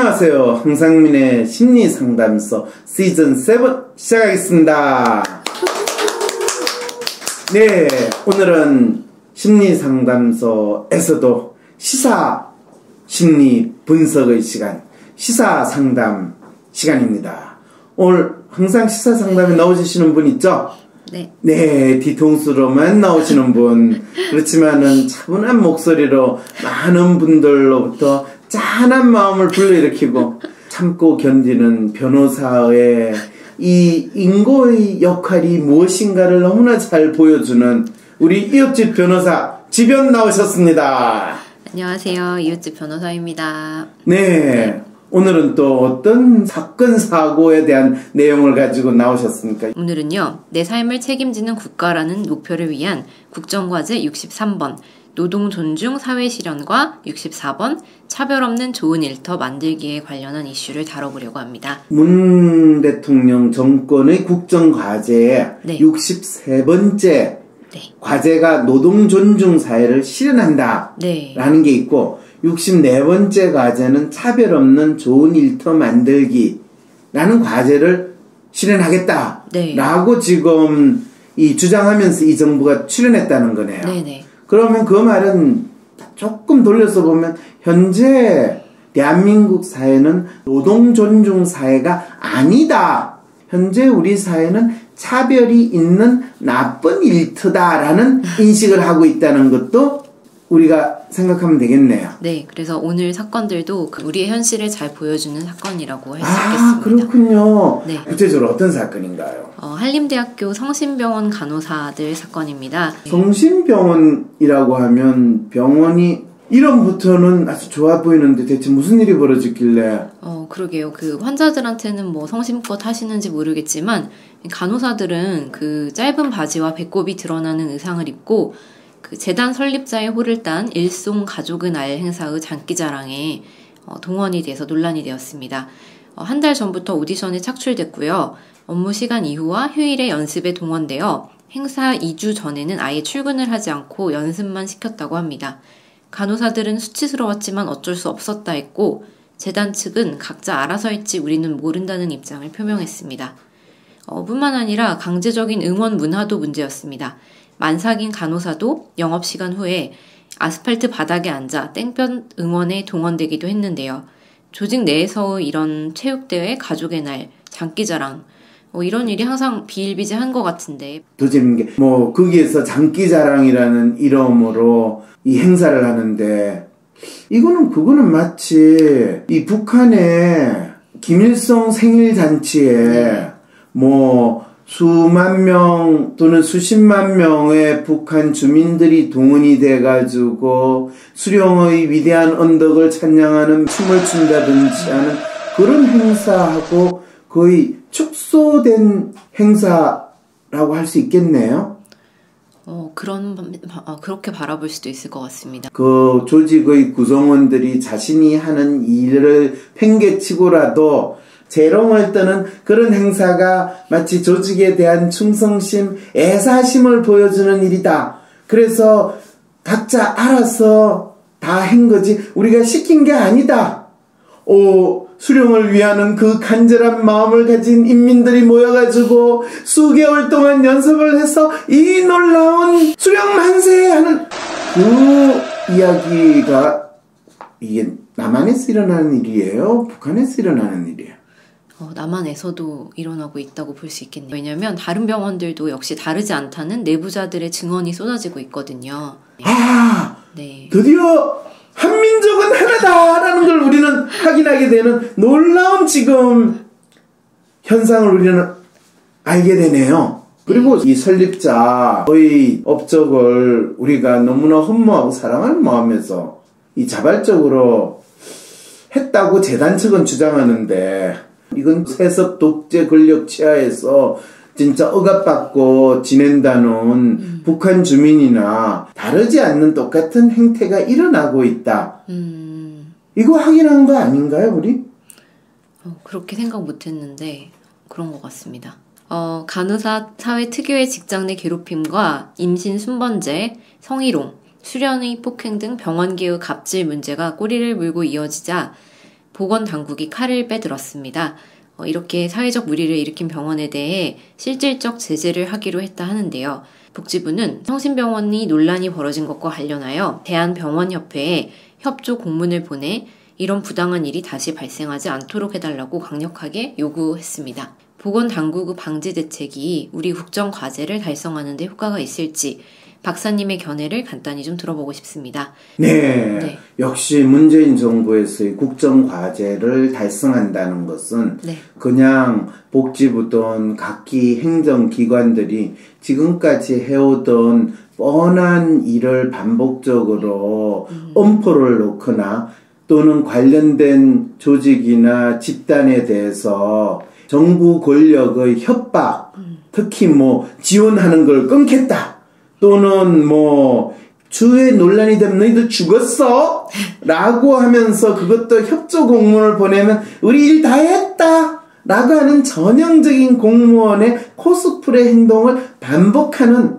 안녕하세요. 황상민의 심리상담소 시즌 7 시작하겠습니다. 네, 오늘은 심리상담소에서도 시사 심리 분석의 시간, 시사상담 시간입니다. 오늘 항상 시사상담에 나오시는 분 있죠? 네, 뒤통수로만 나오시는 분. 그렇지만은 차분한 목소리로 많은 분들로부터 짠한 마음을 불러일으키고 참고 견디는 변호사의 이 인고의 역할이 무엇인가를 너무나 잘 보여주는 우리 이웃집 변호사 지변 나오셨습니다. 안녕하세요. 이웃집 변호사입니다. 네. 오늘은 또 어떤 사건 사고에 대한 내용을 가지고 나오셨습니까? 오늘은요, 내 삶을 책임지는 국가라는 목표를 위한 국정과제 63번 노동 존중 사회 실현과 64번 차별 없는 좋은 일터 만들기에 관련한 이슈를 다뤄보려고 합니다. 문 대통령 정권의 국정과제에 63번째 과제가 노동 존중 사회를 실현한다 라는 게 있고, 64번째 과제는 차별 없는 좋은 일터 만들기라는 과제를 실현하겠다 라고 지금 이 주장하면서 이 정부가 출연했다는 거네요. 그러면 그 말은 조금 돌려서 보면 현재 대한민국 사회는 노동 존중 사회가 아니다. 현재 우리 사회는 차별이 있는 나쁜 일터다라는 인식을 하고 있다는 것도 우리가 생각하면 되겠네요. 네, 그래서 오늘 사건들도 우리의 현실을 잘 보여주는 사건이라고 할 수 있겠습니다. 그렇군요. 네. 구체적으로 어떤 사건인가요? 한림대학교 성심병원 간호사들 사건입니다. 성심병원이라고 하면 병원이 이름부터는 아주 좋아 보이는데 대체 무슨 일이 벌어졌길래? 그러게요. 그 환자들한테는 뭐 성심껏 하시는지 모르겠지만 간호사들은 그 짧은 바지와 배꼽이 드러나는 의상을 입고 그 재단 설립자의 호를 딴 일송 가족은 알 행사의 장기자랑에 동원이 돼서 논란이 되었습니다. 한 달 전부터 오디션에 착출됐고요. 업무 시간 이후와 휴일에 연습에 동원되어 행사 2주 전에는 아예 출근을 하지 않고 연습만 시켰다고 합니다. 간호사들은 수치스러웠지만 어쩔 수 없었다 했고, 재단 측은 각자 알아서 했지 우리는 모른다는 입장을 표명했습니다. 뿐만 아니라 강제적인 응원 문화도 문제였습니다. 만삭인 간호사도 영업시간 후에 아스팔트 바닥에 앉아 땡볕 응원에 동원되기도 했는데요. 조직 내에서의 이런 체육대회, 가족의 날, 장기자랑 이런 일이 항상 비일비재한 것 같은데, 더 재밌는 게 거기에서 장기자랑이라는 이름으로 이 행사를 하는데, 그거는 마치 이 북한의 김일성 생일잔치에 수만 명 또는 수십만 명의 북한 주민들이 동원이 돼가지고 수령의 위대한 언덕을 찬양하는 춤을 춘다든지 하는 그런 행사하고 거의 축소된 행사라고 할 수 있겠네요. 그렇게 바라볼 수도 있을 것 같습니다. 그 조직의 구성원들이 자신이 하는 일을 팽개치고라도 재롱을 떠는 그런 행사가 마치 조직에 대한 충성심, 애사심을 보여주는 일이다. 그래서 각자 알아서 다 한 거지 우리가 시킨 게 아니다. 수령을 위하는 그 간절한 마음을 가진 인민들이 모여가지고 수개월 동안 연습을 해서 이 놀라운 수령 만세 하는 그 이야기가 이게 남한에서 일어나는 일이에요? 북한에서 일어나는 일이에요? 남한에서도 일어나고 있다고 볼 수 있겠네요. 왜냐하면 다른 병원들도 역시 다르지 않다는 내부자들의 증언이 쏟아지고 있거든요. 드디어 한민족은 하나다라는 걸 우리는 확인하게 되는 놀라운 지금 현상을 우리는 알게 되네요. 그리고 이 설립자의 업적을 우리가 너무나 흠모하고 사랑하는 마음에서 이 자발적으로 했다고 재단 측은 주장하는데, 이건 세습 독재 권력 치하에서 진짜 억압받고 지낸다는 북한 주민이나 다르지 않는 똑같은 행태가 일어나고 있다. 이거 확인한 거 아닌가요, 우리? 그렇게 생각 못했는데 그런 것 같습니다. 간호사 사회 특유의 직장 내 괴롭힘과 임신 순번제, 성희롱, 수련의 폭행 등 병원계의 갑질 문제가 꼬리를 물고 이어지자 보건당국이 칼을 빼들었습니다. 이렇게 사회적 물의를 일으킨 병원에 대해 실질적 제재를 하기로 했다 하는데요. 복지부는 성심병원이 논란이 벌어진 것과 관련하여 대한병원협회에 협조 공문을 보내 이런 부당한 일이 다시 발생하지 않도록 해달라고 강력하게 요구했습니다. 보건당국의 방지 대책이 우리 국정과제를 달성하는 데 효과가 있을지 박사님의 견해를 간단히 좀 들어보고 싶습니다. 네. 역시 문재인 정부에서의 국정과제를 달성한다는 것은 그냥 복지부든 각기 행정기관들이 지금까지 해오던 뻔한 일을 반복적으로 엄포를 놓거나 또는 관련된 조직이나 집단에 대해서 정부 권력의 협박, 특히 지원하는 걸 끊겠다. 또는 추후에 논란이 되면 너희들 죽었어? 라고 하면서 그것도 협조 공문을 보내면 우리 일 다 했다. 라고 하는 전형적인 공무원의 코스프레 행동을 반복하는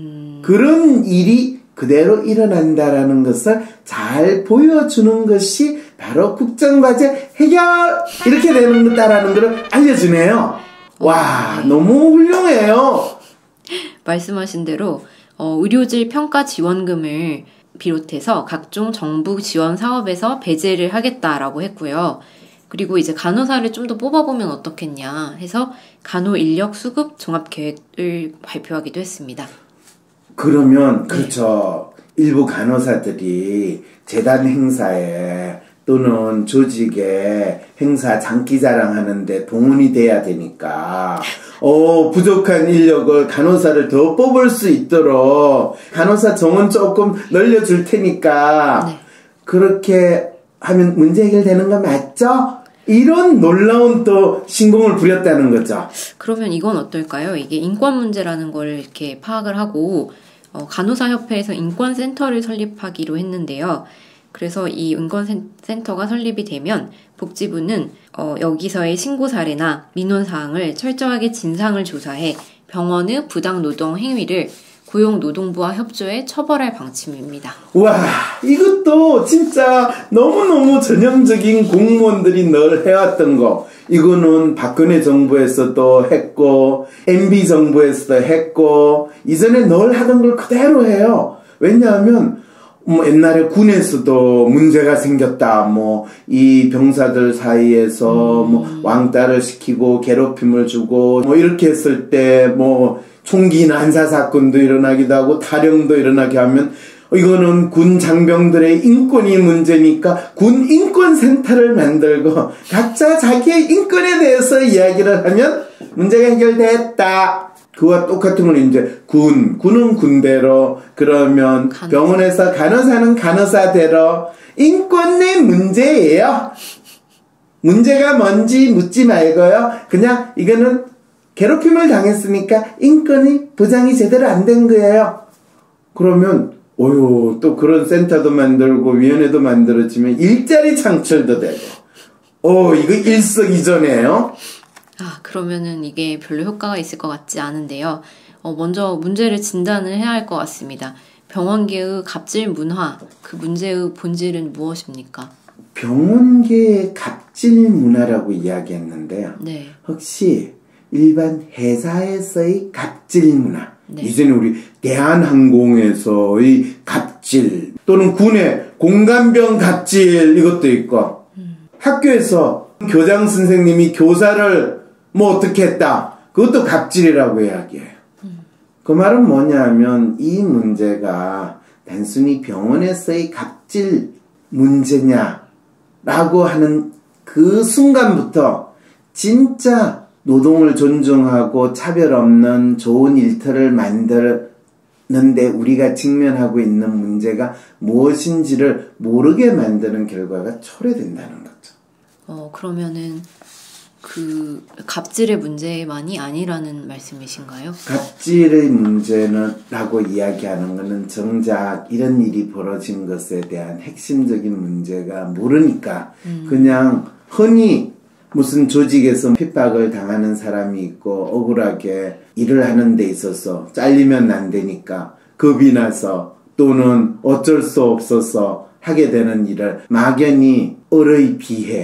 그런 일이 그대로 일어난다라는 것을 잘 보여주는 것이 바로 국정과제 해결! 이렇게 되는 거다라는 걸 알려주네요. 와, 너무 훌륭해요. 말씀하신 대로 의료질 평가 지원금을 비롯해서 각종 정부 지원 사업에서 배제를 하겠다라고 했고요. 그리고 이제 간호사를 좀 더 뽑아보면 어떻겠냐 해서 간호 인력 수급 종합 계획을 발표하기도 했습니다. 그러면 그렇죠. 일부 간호사들이 재단 행사에 또는 조직에 행사 장기자랑 하는데 동원이 돼야 되니까 부족한 인력을 간호사를 더 뽑을 수 있도록 간호사 정원 조금 늘려줄 테니까 그렇게 하면 문제 해결되는 거 맞죠? 이런 놀라운 또 신공을 부렸다는 거죠. 그러면 이건 어떨까요? 이게 인권 문제라는 걸 이렇게 파악을 하고 간호사협회에서 인권센터를 설립하기로 했는데요. 그래서 이 인권센터가 설립이 되면 복지부는 여기서의 신고 사례나 민원 사항을 철저하게 진상을 조사해 병원의 부당 노동 행위를 고용노동부와 협조해 처벌할 방침입니다. 와, 이것도 진짜 너무너무 전형적인 공무원들이 늘 해왔던 거. 이거는 박근혜 정부에서도 했고 MB 정부에서도 했고 이전에 늘 하던 걸 그대로 해요. 왜냐하면 옛날에 군에서도 문제가 생겼다. 이 병사들 사이에서 왕따를 시키고 괴롭힘을 주고 이렇게 했을 때 총기 난사 사건도 일어나기도 하고 탈영도 일어나게 하면 이거는 군 장병들의 인권이 문제니까 군 인권센터를 만들고 각자 자기의 인권에 대해서 이야기를 하면 문제가 해결됐다. 그와 똑같은 건 이제 군은 군대로, 그러면 병원에서 간호사는 간호사대로 인권의 문제예요. 문제가 뭔지 묻지 말고요. 그냥 이거는 괴롭힘을 당했으니까 인권이 보장이 제대로 안 된 거예요. 그러면 또 그런 센터도 만들고 위원회도 만들어지면 일자리 창출도 되고 이거 일석이조네요. 그러면은 이게 별로 효과가 있을 것 같지 않은데요. 먼저 문제를 진단을 해야 할 것 같습니다. 병원계의 갑질 문화, 그 문제의 본질은 무엇입니까? 병원계의 갑질 문화라고 이야기했는데요. 혹시 일반 회사에서의 갑질 문화, 이전에 우리 대한항공에서의 갑질, 또는 군의 공감병 갑질, 이것도 있고 학교에서 교장 선생님이 교사를 어떻게 했다, 그것도 갑질이라고 이야기해요. 그 말은 뭐냐면 이 문제가 단순히 병원에서의 갑질 문제냐라고 하는 그 순간부터 진짜 노동을 존중하고 차별 없는 좋은 일터를 만드는데 우리가 직면하고 있는 문제가 무엇인지를 모르게 만드는 결과가 초래된다는 거죠. 그러면은 그 갑질의 문제만이 아니라는 말씀이신가요? 갑질의 문제는 라고 이야기하는 것은 정작 이런 일이 벌어진 것에 대한 핵심적인 문제가 모르니까 그냥 흔히 무슨 조직에서 핍박을 당하는 사람이 있고 억울하게 일을 하는 데 있어서 잘리면 안 되니까 겁이 나서 또는 어쩔 수 없어서 하게 되는 일을 막연히 을의 비해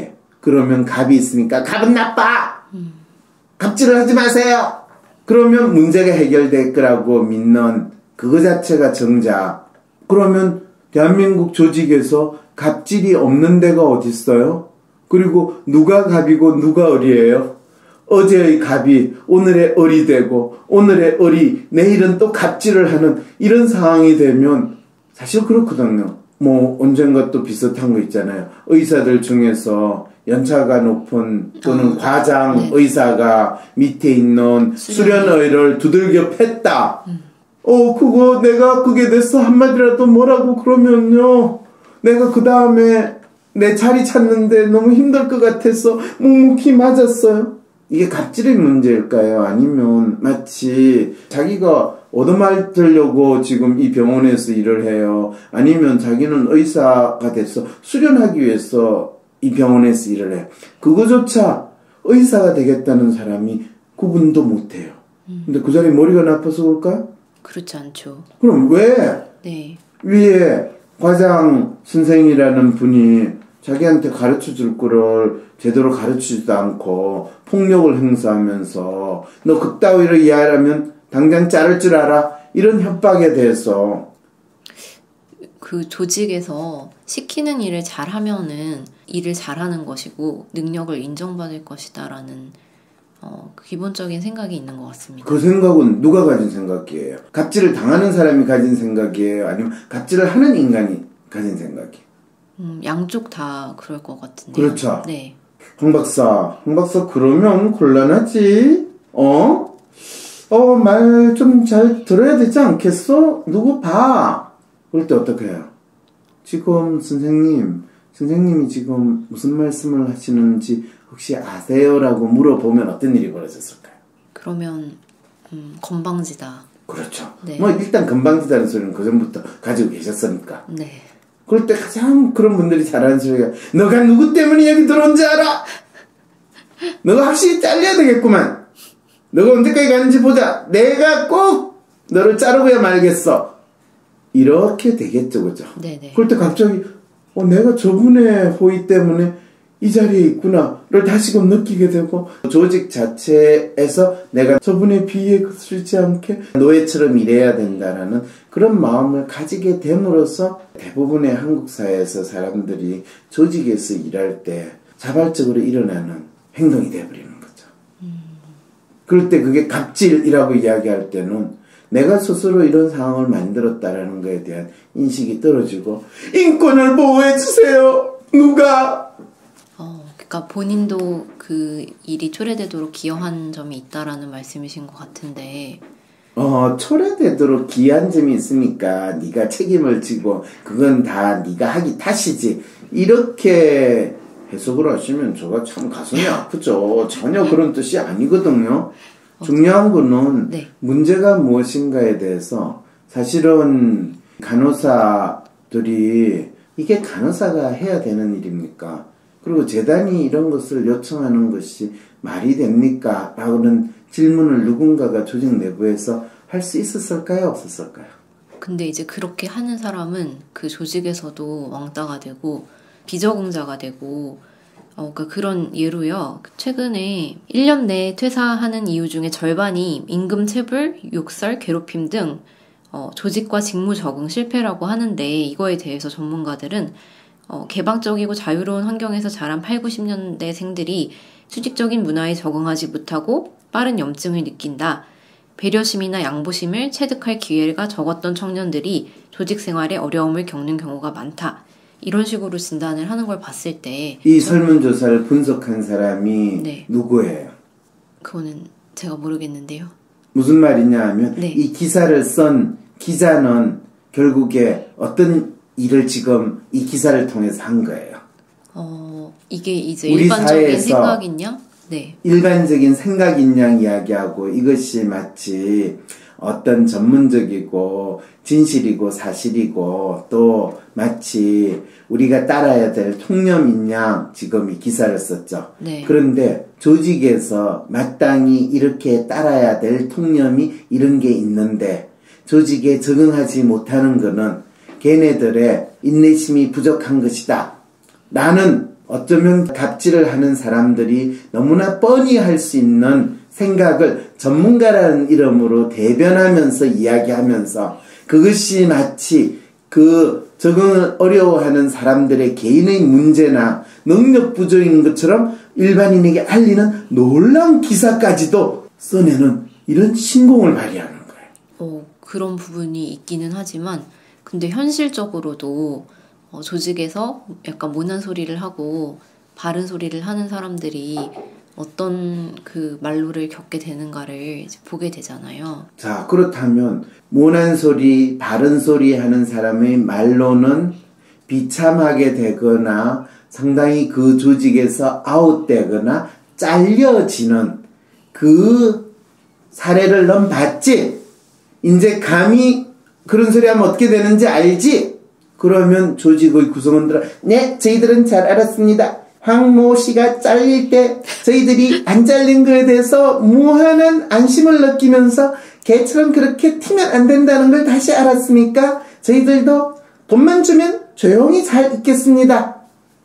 그러면 갑이 있으니까 갑은 나빠! 갑질을 하지 마세요! 그러면 문제가 해결될 거라고 믿는 그거 자체가 정작. 그러면 대한민국 조직에서 갑질이 없는 데가 어딨어요? 그리고 누가 갑이고 누가 을이에요? 어제의 갑이 오늘의 을이 되고 오늘의 을이 내일은 또 갑질을 하는 이런 상황이 되면 사실 그렇거든요. 뭐 언젠가 또 비슷한 거 있잖아요. 의사들 중에서 연차가 높은 또는 과장 네. 의사가 밑에 있는 수련의를 두들겨 팼다. 그거 내가 그게 됐어 한마디라도 뭐라고 그러면요. 내가 그 다음에 내 자리 찾는데 너무 힘들 것 같아서 묵묵히 맞았어요. 이게 갑질의 문제일까요? 아니면 마치 자기가 얻어맞으려고 지금 이 병원에서 일을 해요. 아니면 자기는 의사가 돼서 수련하기 위해서 이 병원에서 일을 해요. 그거조차 의사가 되겠다는 사람이 구분도 못해요. 근데 그 사람이 머리가 나빠서 그럴까요? 그렇지 않죠. 그럼 왜 네. 위에 과장 선생이라는 분이 자기한테 가르쳐줄 거를 제대로 가르치지도 않고 폭력을 행사하면서 너 그따위로 이해하려면 당장 자를 줄 알아? 이런 협박에 대해서 그 조직에서 시키는 일을 잘하면은 일을 잘하는 것이고 능력을 인정받을 것이다라는 그 기본적인 생각이 있는 것 같습니다. 그 생각은 누가 가진 생각이에요? 갑질을 당하는 사람이 가진 생각이에요? 아니면 갑질을 하는 인간이 가진 생각이에요? 양쪽 다 그럴 것 같은데요. 그렇죠. 네. 황 박사 그러면 곤란하지? 말 좀 잘 들어야 되지 않겠어? 누구 봐? 그럴 때 어떻게 해요? 지금 선생님이 지금 무슨 말씀을 하시는지 혹시 아세요? 라고 물어보면 어떤 일이 벌어졌을까요? 그러면 건방지다. 그렇죠. 네. 뭐 일단 건방지다는 소리는 그전부터 가지고 계셨으니까. 네. 그럴 때 가장 그런 분들이 잘하는 소리가 너가 누구 때문에 여기 들어온지 알아? 너가 확실히 잘려야 되겠구만. 너가 언제까지 가는지 보자. 내가 꼭 너를 자르고야 말겠어. 이렇게 되겠죠, 그죠? 네네. 그럴 때 갑자기 내가 저분의 호의 때문에 이 자리에 있구나를 다시금 느끼게 되고 조직 자체에서 내가 저분의 비위에 거슬지 않게 노예처럼 일해야 된다라는 그런 마음을 가지게 됨으로써 대부분의 한국 사회에서 사람들이 조직에서 일할 때 자발적으로 일어나는 행동이 되어버리는 거죠. 그럴 때 그게 갑질이라고 이야기할 때는 내가 스스로 이런 상황을 만들었다라는 것에 대한 인식이 떨어지고 인권을 보호해주세요. 누가? 그러니까 본인도 그 일이 초래되도록 기여한 점이 있다라는 말씀이신 것 같은데 초래되도록 기여한 점이 있으니까 네가 책임을 지고 그건 다 네가 하기 탓이지 이렇게 해석을 하시면 저가 참 가슴이 아프죠. 전혀 그런 뜻이 아니거든요. 중요한 거는 네. 문제가 무엇인가에 대해서 사실은 간호사들이 이게 간호사가 해야 되는 일입니까? 그리고 재단이 이런 것을 요청하는 것이 말이 됩니까? 라고는 질문을 누군가가 조직 내부에서 할 수 있었을까요? 없었을까요? 근데 이제 그렇게 하는 사람은 그 조직에서도 왕따가 되고 비적응자가 되고 그러니까 그런 예로요. 최근에 1년 내에 퇴사하는 이유 중에 절반이 임금 체불, 욕설, 괴롭힘 등 조직과 직무 적응 실패라고 하는데 이거에 대해서 전문가들은 개방적이고 자유로운 환경에서 자란 8, 90년대생들이 수직적인 문화에 적응하지 못하고 빠른 염증을 느낀다. 배려심이나 양보심을 체득할 기회가 적었던 청년들이 조직 생활에 어려움을 겪는 경우가 많다. 이런 식으로 진단을 하는 걸 봤을 때 이 설문조사를 분석한 사람이 네. 누구예요? 그거는 제가 모르겠는데요. 무슨 말이냐 하면 네. 이 기사를 쓴 기자는 결국에 어떤 일을 지금 이 기사를 통해서 한 거예요. 이게 이제 우리 일반적인 사회에서 생각이냐? 네. 일반적인 생각인 양 이야기하고 이것이 마치 어떤 전문적이고 진실이고 사실이고 또 마치 우리가 따라야 될 통념인 양 지금 이 기사를 썼죠. 네. 그런데 조직에서 마땅히 이렇게 따라야 될 통념이 이런 게 있는데 조직에 적응하지 못하는 것은 걔네들의 인내심이 부족한 것이다. 라는 어쩌면 갑질을 하는 사람들이 너무나 뻔히 할 수 있는 생각을 전문가라는 이름으로 대변하면서 이야기하면서 그것이 마치 그 적응을 어려워하는 사람들의 개인의 문제나 능력 부족인 것처럼 일반인에게 알리는 놀라운 기사까지도 써내는 이런 신공을 발휘하는 거예요. 그런 부분이 있기는 하지만 근데 현실적으로도 조직에서 약간 모난 소리를 하고 바른 소리를 하는 사람들이 어떤 그 말로를 겪게 되는가를 이제 보게 되잖아요. 자, 그렇다면 모난 소리, 바른 소리 하는 사람의 말로는 비참하게 되거나 상당히 그 조직에서 아웃되거나 잘려지는 그 사례를 넌 봤지? 이제 감히 그런 소리 하면 어떻게 되는지 알지? 그러면 조직의 구성원들은 네, 저희들은 잘 알았습니다. 황모 씨가 잘릴 때 저희들이 안 잘린 거에 대해서 무한한 안심을 느끼면서 걔처럼 그렇게 튀면 안 된다는 걸 다시 알았으니까 저희들도 돈만 주면 조용히 잘 있겠습니다.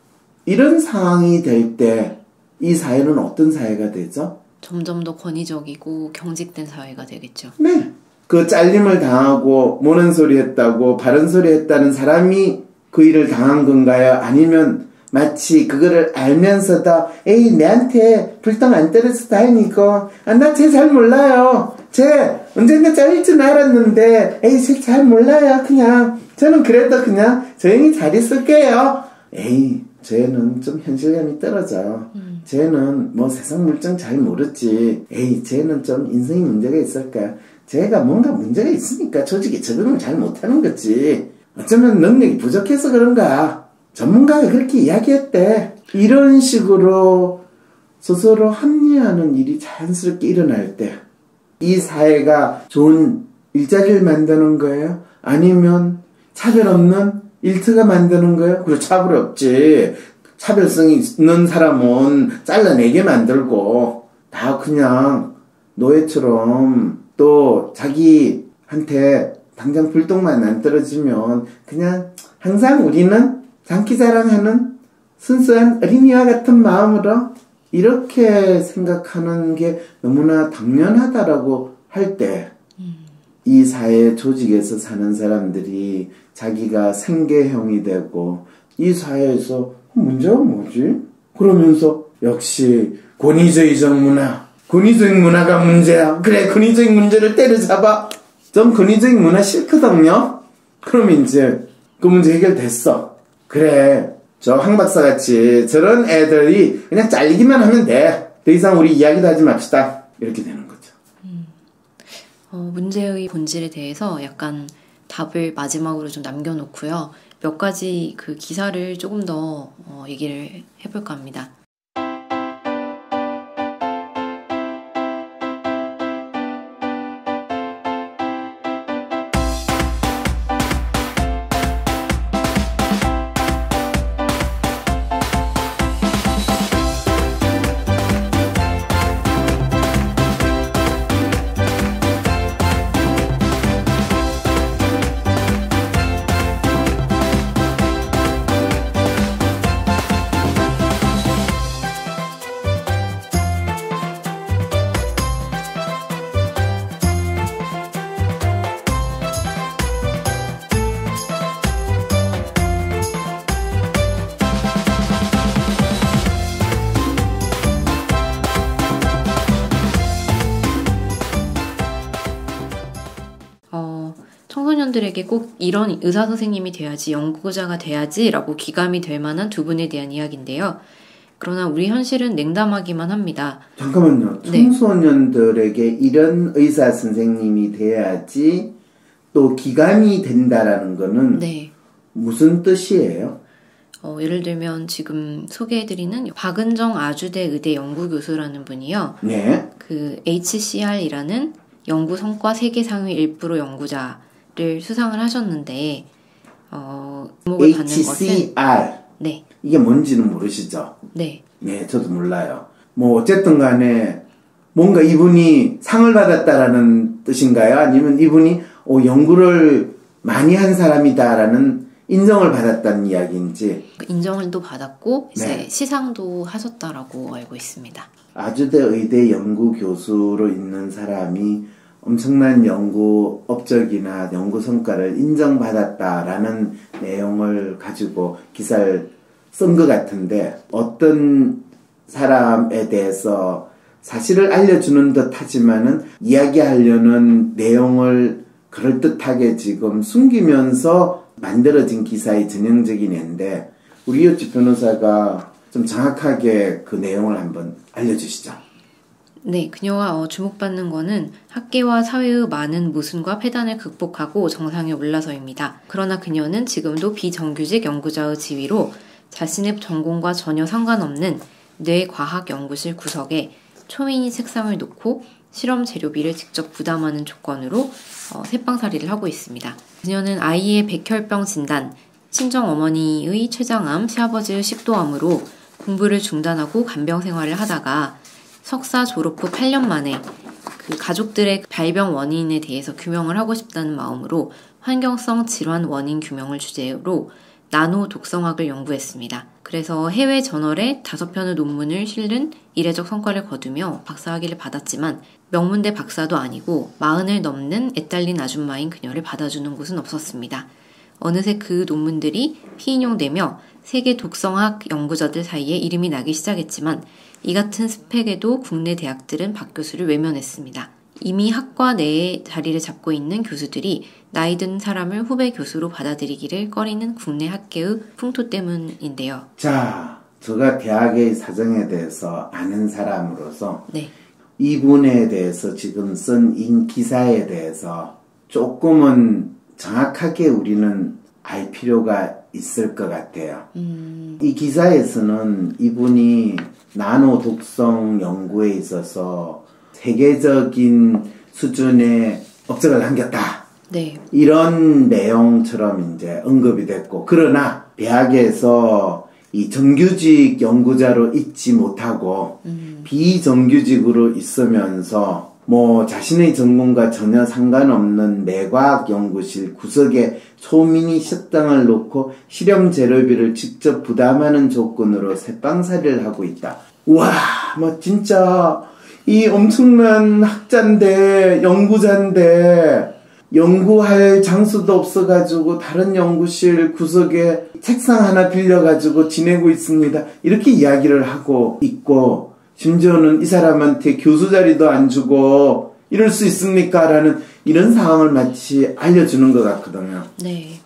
이런 상황이 될 때 이 사회는 어떤 사회가 되죠? 점점 더 권위적이고 경직된 사회가 되겠죠. 네. 그 잘림을 당하고 모난 소리 했다고 바른 소리 했다는 사람이 그 일을 당한 건가요? 아니면 마치 그거를 알면서도 에이 내한테 불똥 안 때려서 다행이고 나 쟤 잘 몰라요. 쟤 언젠가 잘릴 줄 알았는데 에이 쟤 잘 몰라요. 그냥 저는 그래도 그냥 조용히 잘 있을게요. 에이 쟤는 좀 현실감이 떨어져요. 쟤는 뭐 세상 물정 잘 모르지. 에이 쟤는 좀 인성이 문제가 있을까요? 쟤가 뭔가 문제가 있으니까 조직에 적응을 잘 못하는 거지. 어쩌면 능력이 부족해서 그런가. 전문가가 그렇게 이야기했대. 이런 식으로 스스로 합리화하는 일이 자연스럽게 일어날 때 이 사회가 좋은 일자리를 만드는 거예요? 아니면 차별 없는 일터가 만드는 거예요? 그래 차별 없지. 차별성이 있는 사람은 잘라내게 만들고 다 그냥 노예처럼 또 자기한테 당장 불똥만 안 떨어지면 그냥 항상 우리는 장기자랑하는 순수한 어린이와 같은 마음으로 이렇게 생각하는 게 너무나 당연하다라고 할 때 이 사회 조직에서 사는 사람들이 자기가 생계형이 되고 이 사회에서 문제가 뭐지? 그러면서 역시 권위주의적 문화, 권위주의 문화가 문제야. 그래 권위주의 문제를 때려잡아. 전 권위주의 문화 싫거든요. 그럼 이제 그 문제 해결됐어. 그래 저 황 박사같이 저런 애들이 그냥 잘리기만 하면 돼. 더 이상 우리 이야기도 하지 맙시다. 이렇게 되는 거죠. 문제의 본질에 대해서 약간 답을 마지막으로 좀 남겨놓고요. 몇 가지 그 기사를 조금 더 얘기를 해볼까 합니다. 청소년들에게 꼭 이런 의사 선생님이 돼야지, 연구자가 돼야지 라고 기감이 될 만한 두 분에 대한 이야기인데요. 그러나 우리 현실은 냉담하기만 합니다. 잠깐만요. 청소년들에게 이런 의사 선생님이 돼야지 또 기감이 된다라는 거는 네. 무슨 뜻이에요? 예를 들면 지금 소개해드리는 박은정 아주대 의대 연구교수라는 분이요. 네. 그 HCR이라는 연구 성과 세계상위 1% 연구자를 수상을 하셨는데 주목을 받는 것은 HCR. 네. 이게 뭔지는 모르시죠? 네. 네, 저도 몰라요. 뭐 어쨌든 간에 뭔가 이분이 상을 받았다라는 뜻인가요? 아니면 이분이 연구를 많이 한 사람이다라는 인정을 받았다는 이야기인지. 인정을 또 받았고 이제 네. 시상도 하셨다라고 알고 있습니다. 아주대 의대 연구 교수로 있는 사람이 엄청난 연구 업적이나 연구 성과를 인정받았다라는 내용을 가지고 기사를 쓴 것 같은데, 어떤 사람에 대해서 사실을 알려주는 듯 하지만은 이야기하려는 내용을 그럴듯하게 지금 숨기면서 만들어진 기사의 전형적인 예인데, 우리 이웃집 변호사가 좀 정확하게 그 내용을 한번 알려주시죠. 네, 그녀가 주목받는 거는 학계와 사회의 많은 모순과 폐단을 극복하고 정상에 올라서입니다. 그러나 그녀는 지금도 비정규직 연구자의 지위로 자신의 전공과 전혀 상관없는 뇌과학연구실 구석에 초미니 책상을 놓고 실험 재료비를 직접 부담하는 조건으로 새빵살이를 하고 있습니다. 그녀는 아이의 백혈병 진단, 친정어머니의 췌장암, 시아버지의 식도암으로 공부를 중단하고 간병 생활을 하다가 석사 졸업 후 8년 만에 그 가족들의 발병 원인에 대해서 규명을 하고 싶다는 마음으로 환경성 질환 원인 규명을 주제로 나노 독성학을 연구했습니다. 그래서 해외 저널에 5편의 논문을 실는 이례적 성과를 거두며 박사학위를 받았지만 명문대 박사도 아니고 40을 넘는 애딸린 아줌마인 그녀를 받아주는 곳은 없었습니다. 어느새 그 논문들이 피인용되며 세계 독성학 연구자들 사이에 이름이 나기 시작했지만 이 같은 스펙에도 국내 대학들은 박 교수를 외면했습니다. 이미 학과 내에 자리를 잡고 있는 교수들이 나이 든 사람을 후배 교수로 받아들이기를 꺼리는 국내 학계의 풍토 때문인데요. 자, 제가 대학의 사정에 대해서 아는 사람으로서 네. 이분에 대해서 지금 쓴 이 기사에 대해서 조금은 정확하게 우리는 알 필요가 있을 것 같아요. 이 기사에서는 이분이 나노 독성 연구에 있어서 세계적인 수준의 업적을 남겼다. 네. 이런 내용처럼 이제 언급이 됐고, 그러나 대학에서 이 정규직 연구자로 있지 못하고 비정규직으로 있으면서 뭐 자신의 전공과 전혀 상관없는 내과학 연구실 구석에 초미니 식당을 놓고 실험 재료비를 직접 부담하는 조건으로 새빵살이를 하고 있다. 와, 뭐 진짜 이 엄청난 학자인데, 연구자인데, 연구할 장소도 없어가지고 다른 연구실 구석에 책상 하나 빌려가지고 지내고 있습니다. 이렇게 이야기를 하고 있고, 심지어는 이 사람한테 교수 자리도 안 주고 이럴 수 있습니까? 라는 이런 상황을 마치 알려주는 것 같거든요. 네.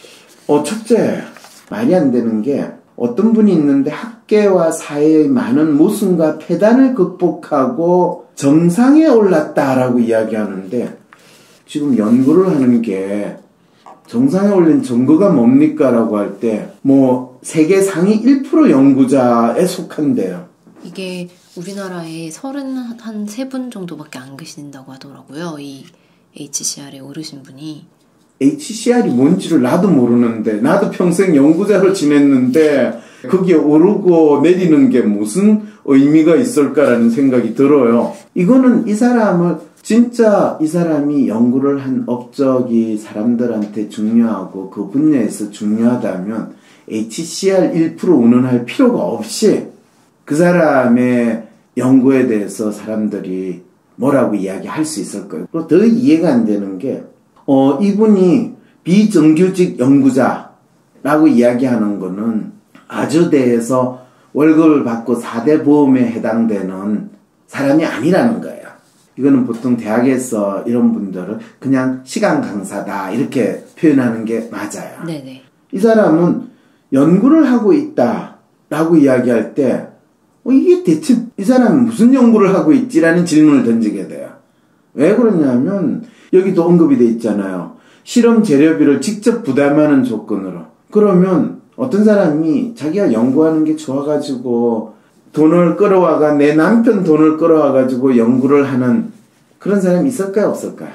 첫째, 말이 안 되는 게, 어떤 분이 있는데 학계와 사회의 많은 모순과 폐단을 극복하고 정상에 올랐다라고 이야기하는데, 지금 연구를 하는 게 정상에 올린 증거가 뭡니까? 라고 할 때 뭐 세계 상위 1% 연구자에 속한대요. 이게 우리나라에 33분 정도밖에 안 계신다고 하더라고요. 이 HCR에 오르신 분이. HCR이 뭔지를 나도 모르는데, 나도 평생 연구자로 지냈는데 거기에 오르고 내리는 게 무슨 의미가 있을까라는 생각이 들어요. 이거는 이 사람을, 진짜 이 사람이 연구를 한 업적이 사람들한테 중요하고 그 분야에서 중요하다면 HCR 1% 운운할 필요가 없이 그 사람의 연구에 대해서 사람들이 뭐라고 이야기할 수 있을 거예요. 그리고 더 이해가 안 되는 게, 이분이 비정규직 연구자라고 이야기하는 거는 아주대에서 월급을 받고 4대 보험에 해당되는 사람이 아니라는 거예요. 이거는 보통 대학에서 이런 분들은 그냥 시간 강사다 이렇게 표현하는 게 맞아요. 네네. 이 사람은 연구를 하고 있다라고 이야기할 때 이게 대체 이 사람은 무슨 연구를 하고 있지라는 질문을 던지게 돼요. 왜 그러냐면 여기도 언급이 돼 있잖아요. 실험 재료비를 직접 부담하는 조건으로. 그러면 어떤 사람이 자기가 연구하는 게 좋아가지고 돈을 끌어와가 내 남편 돈을 끌어와가지고 연구를 하는 그런 사람이 있을까요? 없을까요?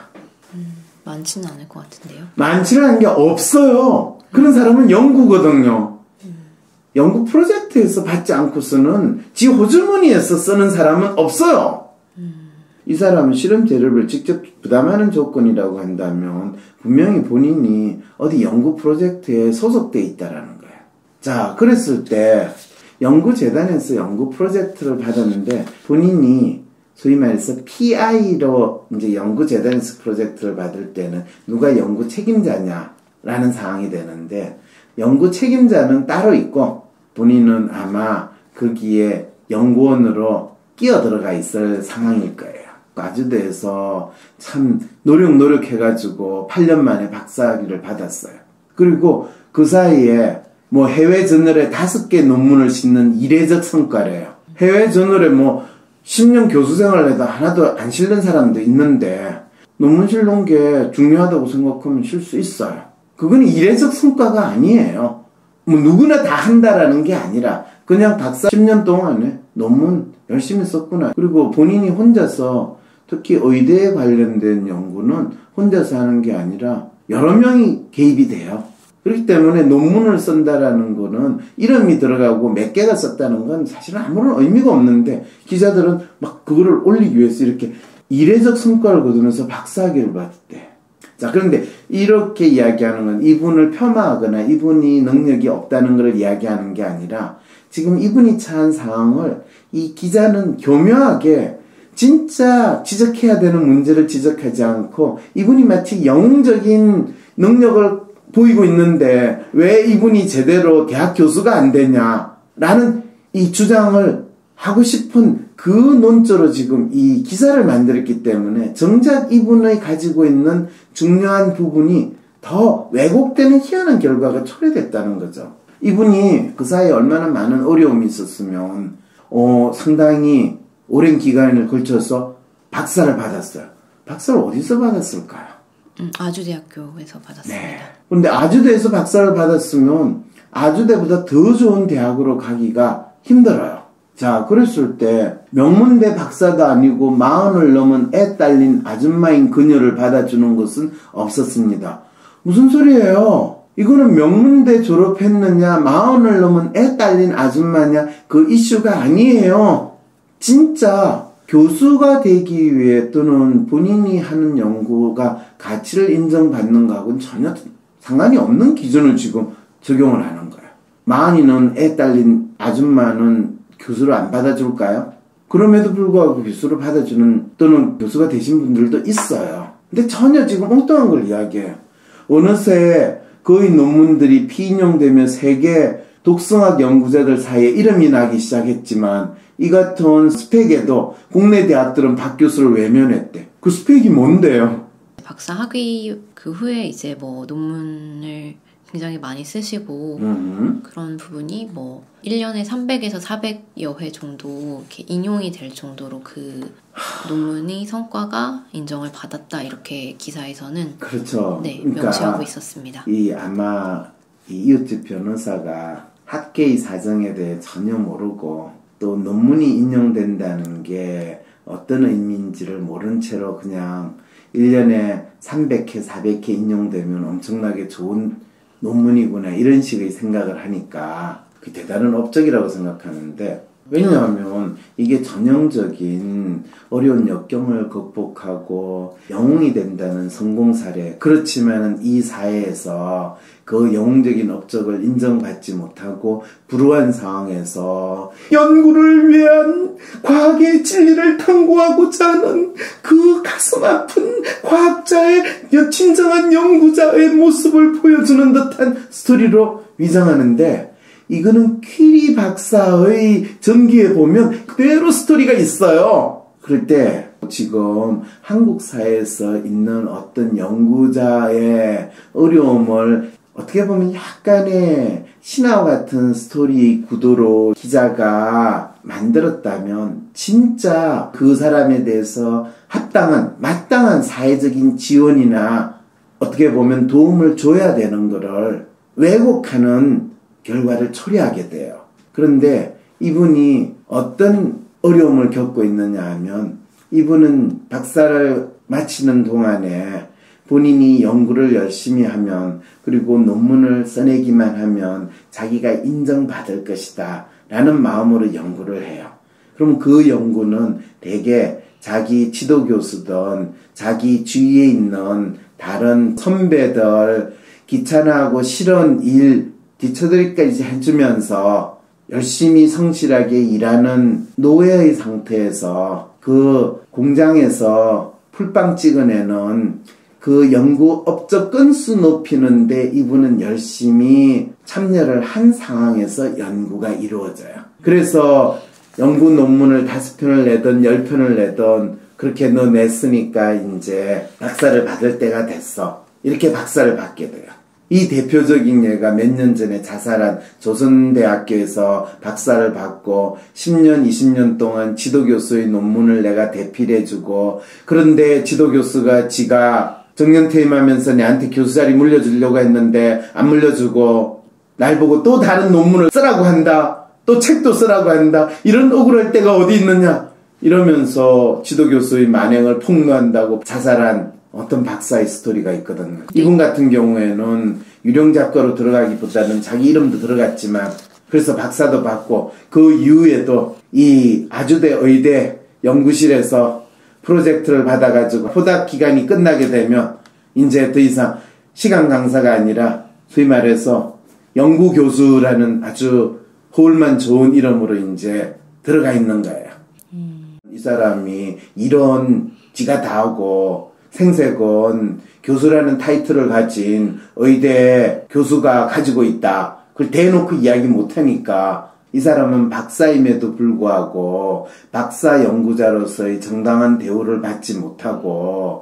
많지는 않을 것 같은데요. 많지는 않은 게 없어요. 그런 사람은 연구거든요. 연구 프로젝트에서 받지 않고서는 지 호주머니에서 쓰는 사람은 없어요. 이 사람은 실험 재료를 직접 부담하는 조건이라고 한다면 분명히 본인이 어디 연구 프로젝트에 소속돼 있다라는 거예요. 자, 그랬을 때 연구재단에서 연구 프로젝트를 받았는데 본인이 소위 말해서 PI로 이제 연구재단에서 프로젝트를 받을 때는 누가 연구 책임자냐라는 상황이 되는데, 연구 책임자는 따로 있고 본인은 아마 거기에 연구원으로 끼어 들어가 있을 상황일 거예요. 아주대에서 참 노력해가지고 8년 만에 박사학위를 받았어요. 그리고 그 사이에 뭐 해외 저널에 5개 논문을 싣는 이례적 성과래요. 해외 저널에 뭐 10년 교수 생활을 해도 하나도 안 실는 사람도 있는데 논문 실는 게 중요하다고 생각하면 실 수 있어요. 그건 이례적 성과가 아니에요. 뭐 누구나 다 한다라는 게 아니라 그냥 박사 10년 동안에 논문 열심히 썼구나. 그리고 본인이 혼자서 특히 의대에 관련된 연구는 혼자서 하는 게 아니라 여러 명이 개입이 돼요. 그렇기 때문에 논문을 쓴다라는 거는 이름이 들어가고 몇 개가 썼다는 건 사실은 아무런 의미가 없는데, 기자들은 막 그거를 올리기 위해서 이렇게 이례적 성과를 거두면서 박사학위를 받았대. 자, 그런데 이렇게 이야기하는 건 이분을 폄하하거나 이분이 능력이 없다는 걸 이야기하는 게 아니라, 지금 이분이 처한 상황을 이 기자는 교묘하게 진짜 지적해야 되는 문제를 지적하지 않고, 이분이 마치 영웅적인 능력을 보이고 있는데 왜 이분이 제대로 대학 교수가 안 되냐라는 이 주장을 하고 싶은 그 논조로 지금 이 기사를 만들었기 때문에, 정작 이분이 가지고 있는 중요한 부분이 더 왜곡되는 희한한 결과가 초래됐다는 거죠. 이분이 그 사이에 얼마나 많은 어려움이 있었으면 상당히 오랜 기간을 걸쳐서 박사를 받았어요. 박사를 어디서 받았을까요? 아주대학교에서 받았습니다. 네. 그런데 아주대에서 박사를 받았으면 아주대보다 더 좋은 대학으로 가기가 힘들어요. 자, 그랬을 때 명문대 박사도 아니고 40을 넘은 애 딸린 아줌마인 그녀를 받아주는 것은 없었습니다. 무슨 소리예요? 이거는 명문대 졸업했느냐 40을 넘은 애 딸린 아줌마냐 그 이슈가 아니에요. 진짜 교수가 되기 위해 또는 본인이 하는 연구가 가치를 인정받는 거하고는 전혀 상관이 없는 기준을 지금 적용을 하는 거예요. 만이는 애 딸린 아줌마는 교수를 안 받아줄까요? 그럼에도 불구하고 교수를 받아주는 또는 교수가 되신 분들도 있어요. 근데 전혀 지금 엉뚱한 걸 이야기해요. 어느새 거의 논문들이 피인용되며 세계 독성학 연구자들 사이에 이름이 나기 시작했지만, 이 같은 스펙에도 국내 대학들은 박 교수를 외면했대. 그 스펙이 뭔데요? 박사 학위 그 후에 이제 뭐 논문을 굉장히 많이 쓰시고 그런 부분이 뭐 1년에 300에서 400여 회 정도 이렇게 인용이 될 정도로 그 논문의 성과가 인정을 받았다, 이렇게 기사에서는 그렇죠. 네, 그러니까 명시하고 있었습니다. 아마 이웃집 변호사가 학계의 사정에 대해 전혀 모르고 또 논문이 인용된다는 게 어떤 의미인지를 모른 채로 그냥 1년에 300회, 400회 인용되면 엄청나게 좋은 논문이구나 이런 식의 생각을 하니까 그 대단한 업적이라고 생각하는데, 왜냐하면 이게 전형적인 어려운 역경을 극복하고 영웅이 된다는 성공 사례, 그렇지만 이 사회에서 그 영웅적인 업적을 인정받지 못하고 불우한 상황에서 연구를 위한 과학의 진리를 탐구하고자 하는 그 가슴 아픈 과학자의 진정한 연구자의 모습을 보여주는 듯한 스토리로 위장하는데, 이거는 퀴리 박사의 전기에 보면 그대로 스토리가 있어요. 그럴 때 지금 한국 사회에서 있는 어떤 연구자의 어려움을 어떻게 보면 약간의 신화와 같은 스토리 구도로 기자가 만들었다면 진짜 그 사람에 대해서 합당한, 마땅한 사회적인 지원이나 어떻게 보면 도움을 줘야 되는 거를 왜곡하는 결과를 초래하게 돼요. 그런데 이분이 어떤 어려움을 겪고 있느냐 하면, 이분은 박사를 마치는 동안에 본인이 연구를 열심히 하면, 그리고 논문을 써내기만 하면 자기가 인정받을 것이다 라는 마음으로 연구를 해요. 그럼 그 연구는 대개 자기 지도교수든 자기 주위에 있는 다른 선배들 귀찮아하고 싫은 일 뒤처리까지 해주면서 열심히 성실하게 일하는 노예의 상태에서 그 공장에서 풀빵 찍어내는 그 연구 업적 건수 높이는데 이분은 열심히 참여를 한 상황에서 연구가 이루어져요. 그래서 연구 논문을 5편을 내든 10편을 내든 그렇게 너 냈으니까 이제 박사를 받을 때가 됐어. 이렇게 박사를 받게 돼요. 이 대표적인 예가 몇 년 전에 자살한 조선대학교에서 박사를 받고 10년, 20년 동안 지도교수의 논문을 내가 대필해주고, 그런데 지도교수가 지가 정년퇴임하면서 내한테 교수 자리 물려주려고 했는데 안 물려주고 날 보고 또 다른 논문을 쓰라고 한다. 또 책도 쓰라고 한다. 이런 억울할 때가 어디 있느냐. 이러면서 지도교수의 만행을 폭로한다고 자살한 어떤 박사의 스토리가 있거든요. 이분 같은 경우에는 유령 작가로 들어가기보다는 자기 이름도 들어갔지만 그래서 박사도 받고 그 이후에도 이 아주대 의대 연구실에서 프로젝트를 받아가지고 포닥 기간이 끝나게 되면 이제 더 이상 시간 강사가 아니라 소위 말해서 연구교수라는 아주 호울만 좋은 이름으로 이제 들어가 있는 거예요. 이 사람이 이런 지가 다 하고 생색은 교수라는 타이틀을 가진 의대 교수가 가지고 있다. 그걸 대놓고 이야기 못하니까 이 사람은 박사임에도 불구하고 박사 연구자로서의 정당한 대우를 받지 못하고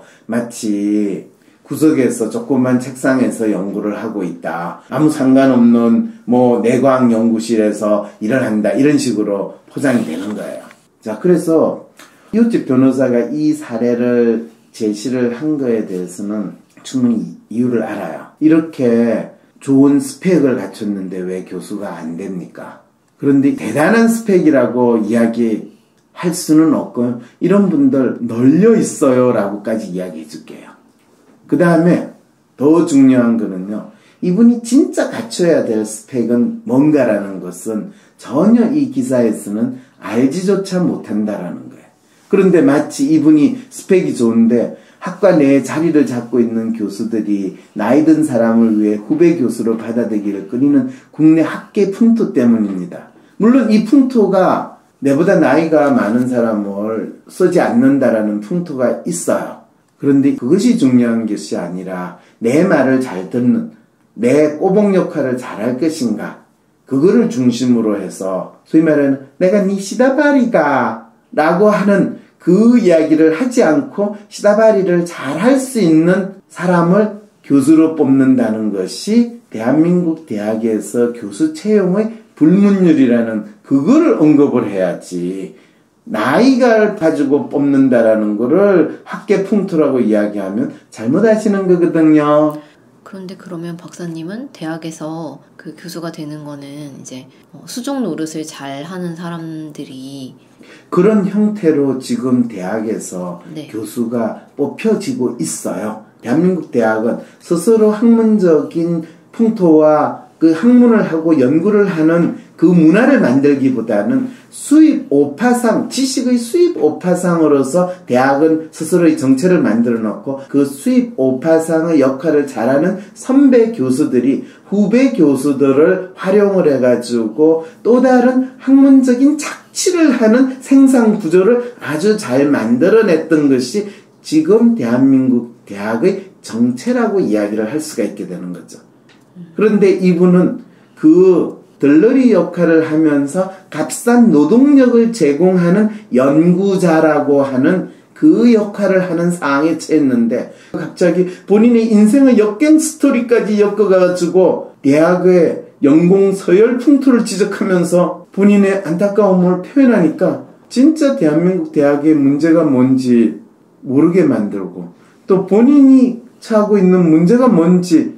마치 구석에서 조그만 책상에서 연구를 하고 있다. 아무 상관없는 뭐 내과학 연구실에서 일을 한다. 이런 식으로 포장이 되는 거예요. 자, 그래서 이웃집 변호사가 이 사례를 제시를 한 거에 대해서는 충분히 이유를 알아요. 이렇게 좋은 스펙을 갖췄는데 왜 교수가 안 됩니까? 그런데 대단한 스펙이라고 이야기할 수는 없고 이런 분들 널려 있어요 라고까지 이야기해 줄게요. 그 다음에 더 중요한 거는요. 이분이 진짜 갖춰야 될 스펙은 뭔가라는 것은 전혀 이 기사에서는 알지조차 못한다라는 거예요. 그런데 마치 이분이 스펙이 좋은데 학과 내에 자리를 잡고 있는 교수들이 나이 든 사람을 위해 후배 교수로 받아들이기를 꺼리는 국내 학계 풍토 때문입니다. 물론 이 풍토가 내보다 나이가 많은 사람을 쓰지 않는다라는 풍토가 있어요. 그런데 그것이 중요한 것이 아니라 내 말을 잘 듣는, 내 꼬봉 역할을 잘할 것인가, 그거를 중심으로 해서 소위 말하는 내가 네 시다바리가 라고 하는 그 이야기를 하지 않고 시다바리를 잘할 수 있는 사람을 교수로 뽑는다는 것이 대한민국 대학에서 교수 채용의 불문율이라는 그거를 언급을 해야지, 나이가 가지고 뽑는다라는 거를 학계 풍토라고 이야기하면 잘못하시는 거거든요. 그런데 그러면 박사님은 대학에서 그 교수가 되는 거는 이제 수종 노릇을 잘 하는 사람들이 그런 형태로 지금 대학에서 네. 교수가 뽑혀지고 있어요. 대한민국 대학은 스스로 학문적인 풍토와 그 학문을 하고 연구를 하는 그 문화를 만들기보다는 수입 오파상, 지식의 수입 오파상으로서 대학은 스스로의 정체를 만들어 놓고 그 수입 오파상의 역할을 잘하는 선배 교수들이 후배 교수들을 활용을 해가지고 또 다른 학문적인 착취를 하는 생산 구조를 아주 잘 만들어냈던 것이 지금 대한민국 대학의 정체라고 이야기를 할 수가 있게 되는 거죠. 그런데 이분은 그 들러리 역할을 하면서 값싼 노동력을 제공하는 연구자라고 하는 그 역할을 하는 상황에 처했는데 갑자기 본인의 인생의 역경 스토리까지 엮어가지고 대학의 연공 서열 풍토를 지적하면서 본인의 안타까움을 표현하니까 진짜 대한민국 대학의 문제가 뭔지 모르게 만들고 또 본인이 처하고 있는 문제가 뭔지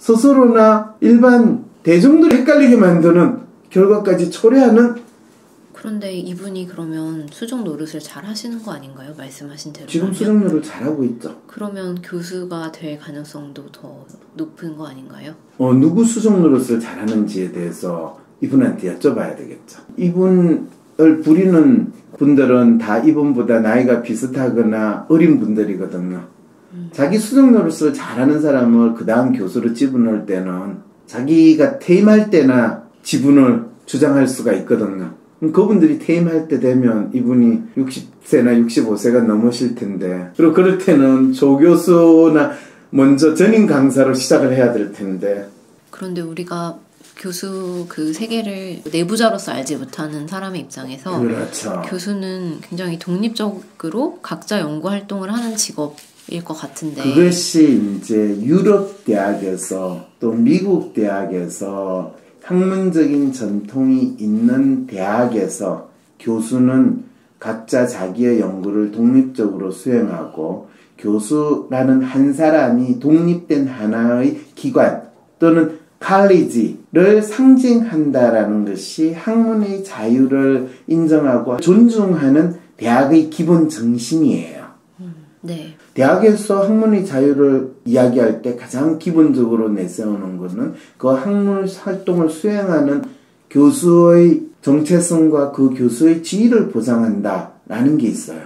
스스로나 일반 대중들이 헷갈리게 만드는 결과까지 초래하는. 그런데 이분이 그러면 수종 노릇을 잘 하시는 거 아닌가요? 말씀하신 대로. 지금 수종 노릇을 잘하고 있죠. 그러면 교수가 될 가능성도 더 높은 거 아닌가요? 누구 수종 노릇을 잘하는지에 대해서 이분한테 여쭤봐야 되겠죠. 이분 부리는 분들은 다 이분보다 나이가 비슷하거나 어린 분들이거든요. 자기 수능 노릇을 잘하는 사람을 그 다음 교수로 집어넣을 때는 자기가 퇴임할 때나 지분을 주장할 수가 있거든요. 그분들이 퇴임할 때 되면 이분이 60세나 65세가 넘으실 텐데, 그리고 그럴 때는 조교수나 먼저 전임 강사로 시작을 해야 될 텐데. 그런데 우리가 교수 그 세계를 내부자로서 알지 못하는 사람의 입장에서 그렇죠. 교수는 굉장히 독립적으로 각자 연구 활동을 하는 직업일 것 같은데, 그것이 이제 유럽 대학에서 또 미국 대학에서 학문적인 전통이 있는 대학에서 교수는 각자 자기의 연구를 독립적으로 수행하고, 교수라는 한 사람이 독립된 하나의 기관 또는 칼리지를 상징한다라는 것이 학문의 자유를 인정하고 존중하는 대학의 기본 정신이에요. 네. 대학에서 학문의 자유를 이야기할 때 가장 기본적으로 내세우는 것은 그 학문 활동을 수행하는 교수의 정체성과 그 교수의 지위를 보장한다라는 게 있어요.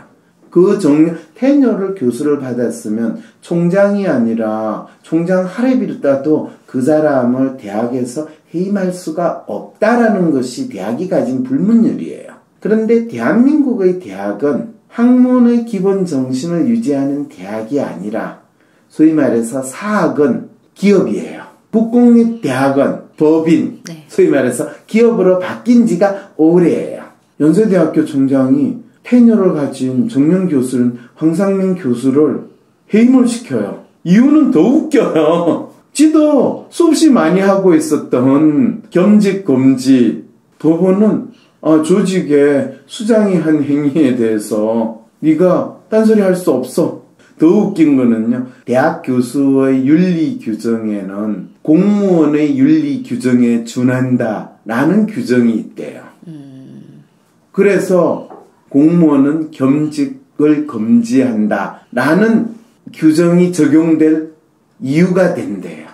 테녀를 교수를 받았으면 총장이 아니라 총장 하랩이 따도 그 사람을 대학에서 해임할 수가 없다라는 것이 대학이 가진 불문율이에요. 그런데 대한민국의 대학은 학문의 기본 정신을 유지하는 대학이 아니라 소위 말해서 사학은 기업이에요. 국공립대학은 법인, 네. 소위 말해서 기업으로 바뀐 지가 오래예요. 연세대학교 총장이 테녀를 가진 정년 교수는 황상민 교수를 해임을 시켜요. 이유는 더 웃겨요. 지도 수없이 많이 하고 있었던 겸직, 검지. 법원은 조직의 수장이 한 행위에 대해서 네가 딴소리 할 수 없어. 더 웃긴 거는요. 대학 교수의 윤리 규정에는 공무원의 윤리 규정에 준한다라는 규정이 있대요. 그래서 공무원은 겸직을 금지한다라는 규정이 적용될 이유가 된대요.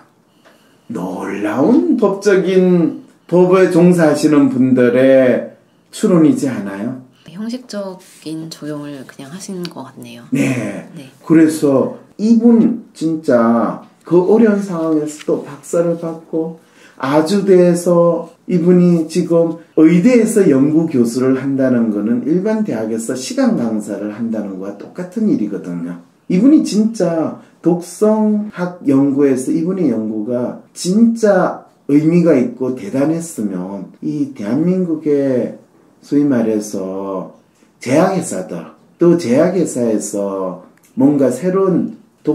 놀라운 법적인 법에 종사하시는 분들의 추론이지 않아요? 형식적인 적용을 그냥 하신 것 같네요. 네. 그래서 이분 진짜 그 어려운 상황에서도 박사를 받고 아주대에서 이분이 지금 의대에서 연구 교수를 한다는 거는 일반 대학에서 시간 강사를 한다는 거와 똑같은 일이거든요. 이분이 진짜 독성학 연구에서 이분의 연구가 진짜 의미가 있고 대단했으면 이 대한민국의 소위 말해서 제약회사들, 또 제약회사에서 뭔가 새로운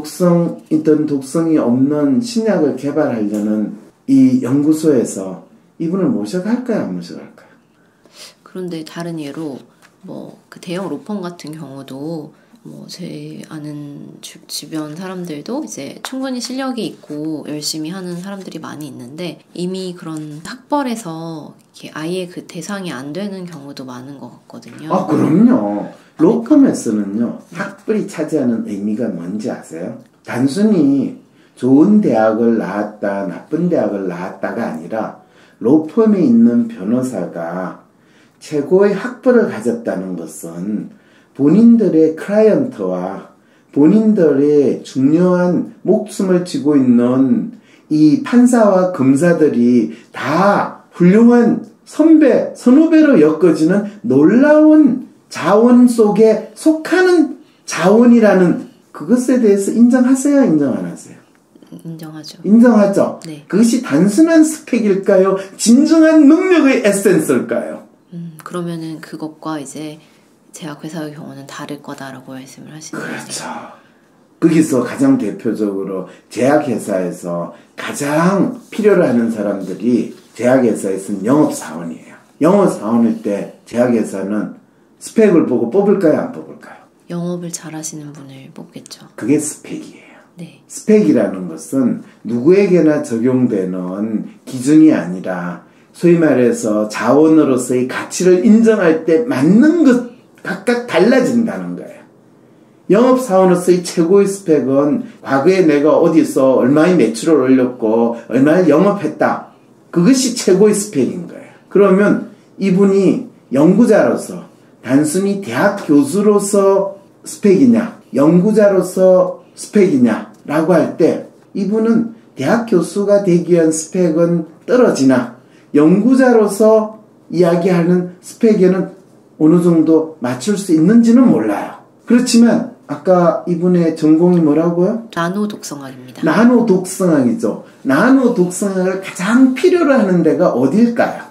독성이든 독성이 없는 신약을 개발하려는 이 연구소에서 이분을 모셔갈까요, 안 모셔갈까요? 그런데 다른 예로 그 대형 로펌 같은 경우도 제 아는 주변 사람들도 이제 충분히 실력이 있고 열심히 하는 사람들이 많이 있는데 이미 그런 학벌에서 이렇게 아예 그 대상이 안 되는 경우도 많은 것 같거든요. 그럼요. 로펌에서는요, 학벌이 차지하는 의미가 뭔지 아세요? 단순히 좋은 대학을 나왔다, 나쁜 대학을 나왔다가 아니라 로펌에 있는 변호사가 최고의 학벌을 가졌다는 것은 본인들의 클라이언트와 본인들의 중요한 목숨을 쥐고 있는 이 판사와 검사들이 다 훌륭한 선배, 선후배로 엮어지는 놀라운 자원 속에 속하는 자원이라는 그것에 대해서 인정하세요? 인정 안 하세요? 인정하죠. 인정하죠? 네. 그것이 단순한 스펙일까요? 진정한 능력의 에센스일까요? 그러면은 그것과 이제 제약회사의 경우는 다를 거다라고 말씀을 하시는 거죠. 그렇죠. 거기서 가장 대표적으로 제약회사에서 가장 필요로 하는 사람들이 제약회사에서는 영업사원이에요. 영업사원일 때 제약회사는 스펙을 보고 뽑을까요? 안 뽑을까요? 영업을 잘하시는 분을 뽑겠죠. 그게 스펙이에요. 네. 스펙이라는 것은 누구에게나 적용되는 기준이 아니라 소위 말해서 자원으로서의 가치를 인정할 때 맞는 것 각각 달라진다는 거예요. 영업사원으로서의 최고의 스펙은 과거에 내가 어디서 얼마의 매출을 올렸고 얼마를 영업했다. 그것이 최고의 스펙인 거예요. 그러면 이분이 연구자로서 단순히 대학 교수로서 스펙이냐, 연구자로서 스펙이냐 라고 할 때 이분은 대학 교수가 되기 위한 스펙은 떨어지나 연구자로서 이야기하는 스펙에는 어느 정도 맞출 수 있는지는 몰라요. 그렇지만 아까 이분의 전공이 뭐라고요? 나노 독성학입니다. 나노 독성학이죠. 나노 독성학을 가장 필요로 하는 데가 어딜까요?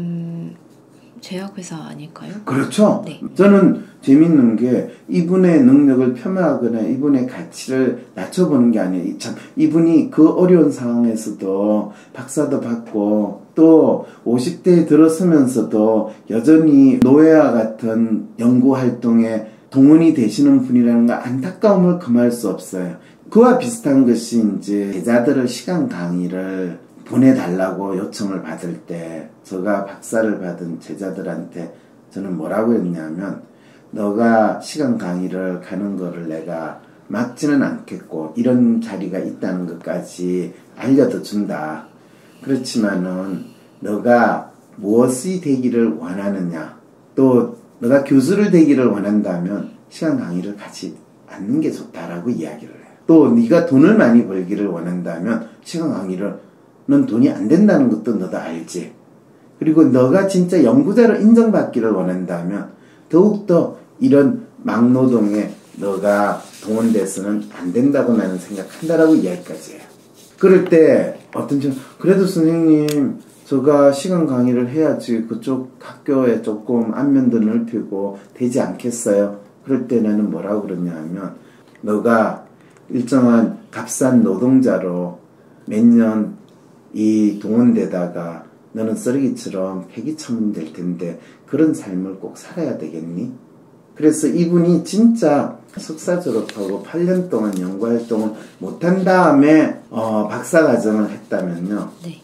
제약회사 아닐까요? 그렇죠. 네. 저는 재밌는 게 이분의 능력을 폄하하거나 이분의 가치를 낮춰보는 게 아니에요. 참 이분이 그 어려운 상황에서도 박사도 받고 또 50대에 들어서면서도 여전히 노예와 같은 연구활동에 동원이 되시는 분이라는 거 안타까움을 금할 수 없어요. 그와 비슷한 것이 이제 제자들을 시간 강의를 보내달라고 요청을 받을 때 제가 박사를 받은 제자들한테 저는 뭐라고 했냐면 너가 시간 강의를 가는 거를 내가 막지는 않겠고 이런 자리가 있다는 것까지 알려도 준다. 그렇지만은 너가 무엇이 되기를 원하느냐 또 너가 교수를 되기를 원한다면 시간 강의를 가지 않는 게 좋다라고 이야기를 해요. 또 네가 돈을 많이 벌기를 원한다면 시간 강의는 돈이 안 된다는 것도 너도 알지. 그리고 너가 진짜 연구자로 인정받기를 원한다면 더욱더 이런 막노동에 너가 동원돼서는 안 된다고 나는 생각한다라고 이야기까지 해요. 그럴 때 어떤 분 그래도 선생님 제가 시간 강의를 해야지 그쪽 학교에 조금 안면도 넓히고 되지 않겠어요? 그럴 때 나는 뭐라고 그러냐 하면 너가 일정한 값싼 노동자로 몇 년 이 동원되다가 너는 쓰레기처럼 폐기처분 될 텐데 그런 삶을 꼭 살아야 되겠니? 그래서 이분이 진짜 석사 졸업하고 8년 동안 연구활동을 못한 다음에 박사과정을 했다면요. 네.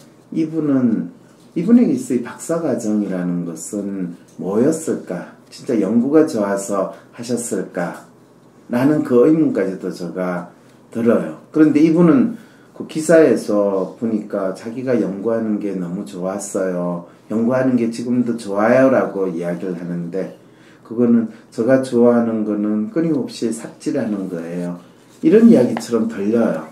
이분에게 있어 이 박사과정이라는 것은 뭐였을까? 진짜 연구가 좋아서 하셨을까? 라는 그 의문까지도 제가 들어요. 그런데 이분은 그 기사에서 보니까 자기가 연구하는 게 너무 좋았어요. 연구하는 게 지금도 좋아요 라고 이야기를 하는데 그거는 제가 좋아하는 거는 끊임없이 삽질하는 거예요. 이런 이야기처럼 들려요.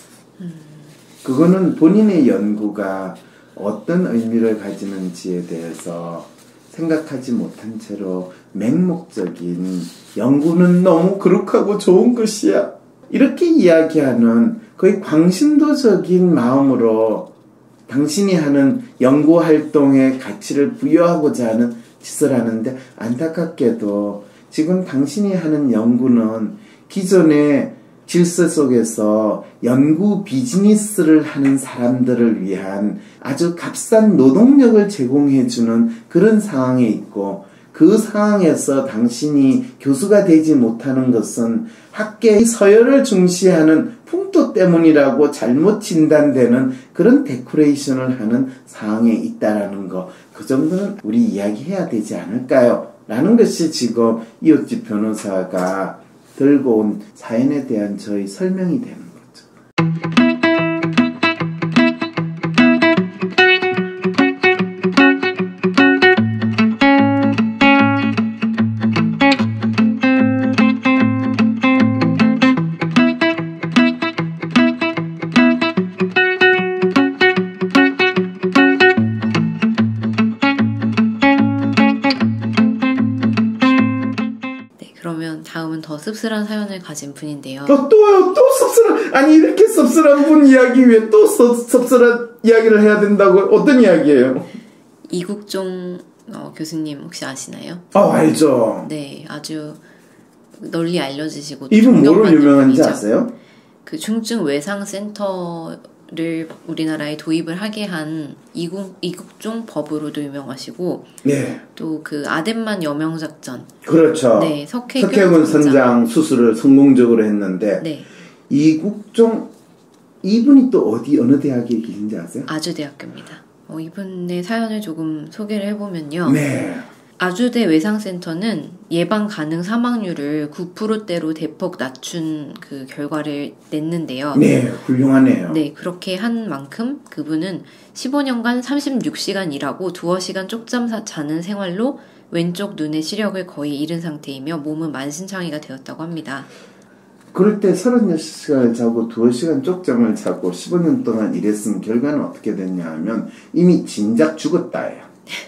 그거는 본인의 연구가 어떤 의미를 가지는지에 대해서 생각하지 못한 채로 맹목적인 연구는 너무 거룩하고 좋은 것이야. 이렇게 이야기하는 거의 광신도적인 마음으로 당신이 하는 연구활동에 가치를 부여하고자 하는 짓을 하는데 안타깝게도 지금 당신이 하는 연구는 기존의 질서 속에서 연구 비즈니스를 하는 사람들을 위한 아주 값싼 노동력을 제공해주는 그런 상황에 있고 그 상황에서 당신이 교수가 되지 못하는 것은 학계의 서열을 중시하는 풍토 때문이라고 잘못 진단되는 그런 데코레이션을 하는 상황에 있다라는 거, 그 정도는 우리 이야기해야 되지 않을까요? 라는 것이 지금 이웃집 변호사가 들고 온 사연에 대한 저희 설명이 되는 거죠. 다음은 더 씁쓸한 사연을 가진 분인데요. 또요? 또 씁쓸한, 아니 이렇게 씁쓸한 분 이야기 위해 또 씁쓸한 이야기를 해야 된다고? 어떤 이야기예요? 이국종 교수님 혹시 아시나요? 알죠. 네, 아주 널리 알려지시고 이분 뭐로 유명한지 분이죠. 아세요? 그 중증 외상센터를 우리나라에 도입을 하게 한 이국종 법으로도 유명하시고, 네. 또 그 아덴만 여명작전, 그렇죠. 네, 석혜군 선장 수술을 성공적으로 했는데, 네. 이국종 이분이 또 어느 대학에 계신지 아세요? 아주대학교입니다. 이분의 사연을 조금 소개를 해보면요. 네. 아주대 외상센터는 예방 가능 사망률을 9%대로 대폭 낮춘 그 결과를 냈는데요. 네, 훌륭하네요. 네, 그렇게 한 만큼 그분은 15년간 36시간 일하고 두어 시간 쪽잠 자는 생활로 왼쪽 눈의 시력을 거의 잃은 상태이며 몸은 만신창이가 되었다고 합니다. 그럴 때 36시간을 자고 2시간 쪽잠을 자고 15년 동안 일했으면 결과는 어떻게 됐냐 하면 이미 진작 죽었다예요.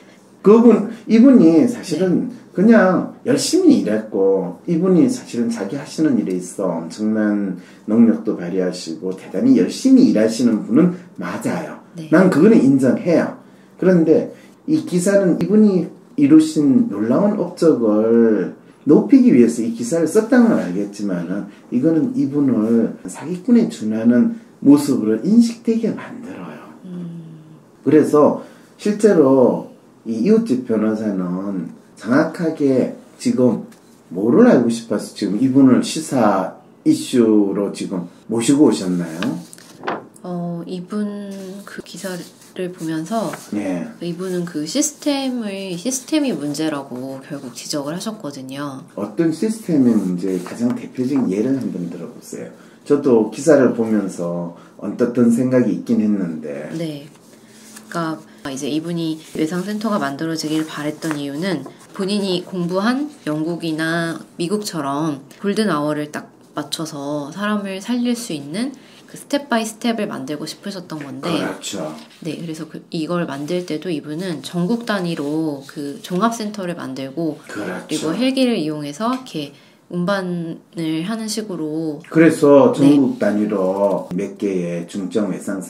이분이 사실은 그냥 열심히 일했고, 이분이 사실은 자기 하시는 일에 있어 엄청난 능력도 발휘하시고 대단히 열심히 일하시는 분은 맞아요. 네. 난 그거는 인정해요. 그런데 이 기사는 이분이 이루신 놀라운 업적을 높이기 위해서 이 기사를 썼다는 건 알겠지만은 이거는 이분을 사기꾼에 준하는 모습으로 인식되게 만들어요. 그래서 실제로 이 이웃집 변호사는 정확하게 지금 뭐를 알고 싶어서 지금 이분을 시사 이슈로 지금 모시고 오셨나요? 이분 그 기사를 보면서 네. 이분은 그 시스템이 문제라고 결국 지적을 하셨거든요. 어떤 시스템의 문제 가장 대표적인 예를 한번 들어보세요. 저도 기사를 보면서 어떤 생각이 있긴 했는데. 네. 그러니까 이제 이분이 외상센터가 만들어지길 바랬던 이유는 본인이 공부한 영국이나 미국처럼 골든 아워를 딱 맞춰서 사람을 살릴 수 있는 그 스텝 바이 스텝을 만들고 싶으셨던 건데. 그렇죠. 네, 그래서 이걸 만들 때도 이분은 전국 단위로 그 종합센터를 만들고, 그렇죠. 그리고 헬기를 이용해서 이렇게 운반을 하는 식으로. 그래서 전국 단위로 몇 개의 중증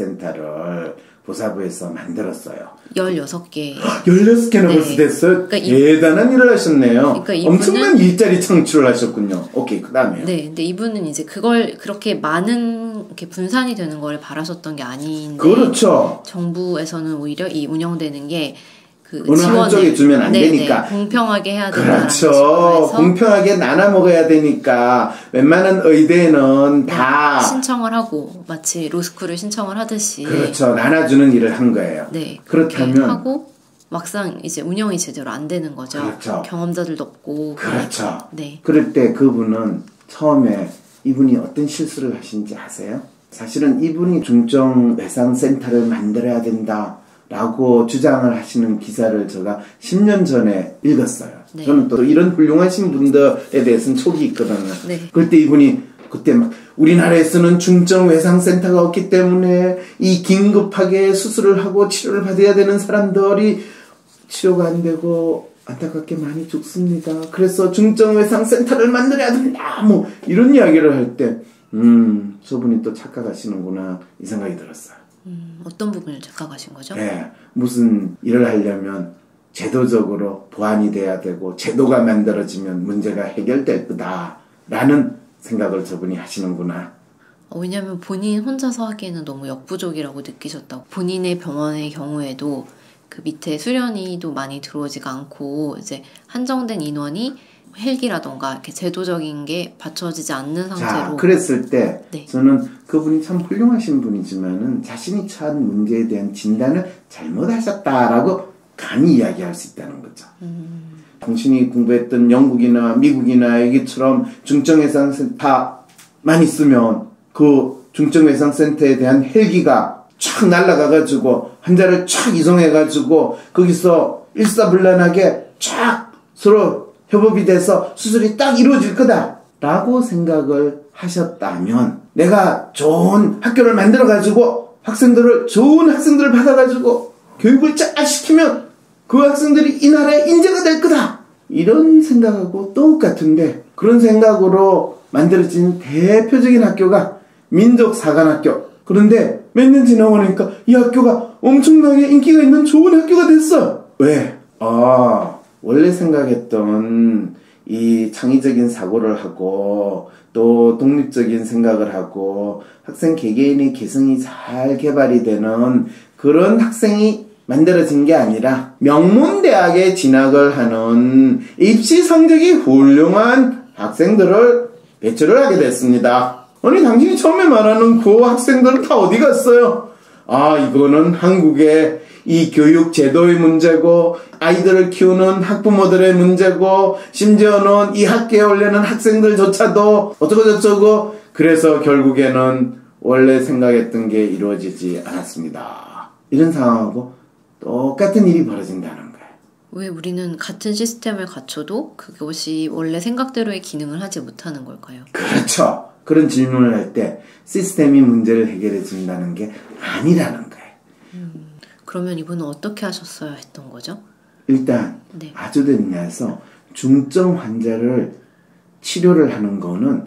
외상센터를 보사부에서 만들었어요. 16개. 16개나 네. 벌써 됐어요? 그러니까 대단한 일을 하셨네요. 그러니까 엄청난 일자리 창출을 하셨군요. 오케이, 그 다음에. 네, 근데 이분은 이제 그걸 그렇게 많은 이렇게 분산이 되는 걸 바라셨던 게 아닌데. 그렇죠. 정부에서는 오히려 이 운영되는 게 그 어느 한쪽에 주면 안 되니까. 공평하게 해야 된다는 그렇죠. 공평하게 나눠 먹어야 되니까 웬만한 의대는 다 신청을 하고 마치 로스쿨을 신청을 하듯이. 그렇죠. 나눠주는 일을 한 거예요. 네. 그렇게 하면 하고 막상 이제 운영이 제대로 안 되는 거죠. 그렇죠. 경험자들도 없고. 그렇죠. 네. 그럴 때 그분은 처음에 이분이 어떤 실수를 하신지 아세요? 사실은 이분이 중증 외상센터를 만들어야 된다 라고 주장을 하시는 기사를 제가 10년 전에 읽었어요. 네. 저는 또 이런 훌륭하신 분들에 대해서는 촉이 있거든요. 네. 그때 이분이 그때 막 우리나라에서는 중증 외상센터가 없기 때문에 이 긴급하게 수술을 하고 치료를 받아야 되는 사람들이 치료가 안 되고 안타깝게 많이 죽습니다. 그래서 중증 외상센터를 만들어야 된다. 뭐 이런 이야기를 할 때 저분이 또 착각하시는구나 이 생각이 들었어요. 어떤 부분을 착각하신 거죠? 네, 무슨 일을 하려면 제도적으로 보완이 돼야 되고 제도가 만들어지면 문제가 해결될 거다라는 생각을 저분이 하시는구나. 왜냐하면 본인 혼자서 하기에는 너무 역부족이라고 느끼셨다고. 본인의 병원의 경우에도 그 밑에 수련의도 많이 들어오지가 않고 이제 한정된 인원이 헬기라던가 이렇게 제도적인 게 받쳐지지 않는 상태로. 자, 그랬을 때 네. 저는 그분이 참 훌륭하신 분이지만은 자신이 처한 문제에 대한 진단을 잘못하셨다라고 감히 이야기할 수 있다는 거죠. 당신이 공부했던 영국이나 미국이나 여기처럼 중증외상센터만 있으면 그 중증외상센터에 대한 헬기가 촥 날아가가지고 환자를 촥 이송해가지고 거기서 일사불란하게 촥 서로 협업이 돼서 수술이 딱 이루어질 거다 라고 생각을 하셨다면 내가 좋은 학교를 만들어가지고 좋은 학생들을 받아가지고 교육을 잘 시키면 그 학생들이 이 나라의 인재가 될 거다 이런 생각하고 똑같은데 그런 생각으로 만들어진 대표적인 학교가 민족사관학교. 그런데 몇 년 지나고 나니까 이 학교가 엄청나게 인기가 있는 좋은 학교가 됐어. 왜? 원래 생각했던 이 창의적인 사고를 하고 또 독립적인 생각을 하고 학생 개개인의 개성이 잘 개발이 되는 그런 학생이 만들어진 게 아니라 명문대학에 진학을 하는 입시 성적이 훌륭한 학생들을 배출을 하게 됐습니다. 아니 당신이 처음에 말하는 그 학생들은 다 어디 갔어요? 이거는 한국의 이 교육 제도의 문제고 아이들을 키우는 학부모들의 문제고 심지어는 이 학교에 오려는 학생들조차도 어쩌고저쩌고 그래서 결국에는 원래 생각했던 게 이루어지지 않았습니다. 이런 상황하고 똑같은 일이 벌어진다는 거예요. 왜 우리는 같은 시스템을 갖춰도 그것이 원래 생각대로의 기능을 하지 못하는 걸까요? 그렇죠. 그런 질문을 할 때 시스템이 문제를 해결해 준다는 게 아니라는 거예요. 그러면 이분은 어떻게 하셨어야 했던 거죠? 일단 네. 아주대에서 중증 환자를 치료를 하는 거는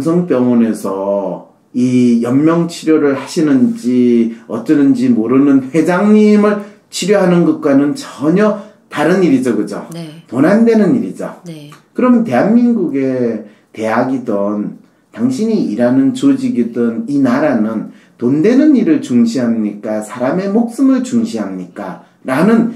삼성병원에서 이 연명 치료를 하시는지 어쩌는지 모르는 회장님을 치료하는 것과는 전혀 다른 일이죠. 그죠? 네. 돈 안 되는 일이죠. 네. 그럼 대한민국의 대학이든 당신이 일하는 조직이든 이 나라는 돈 되는 일을 중시합니까? 사람의 목숨을 중시합니까? 라는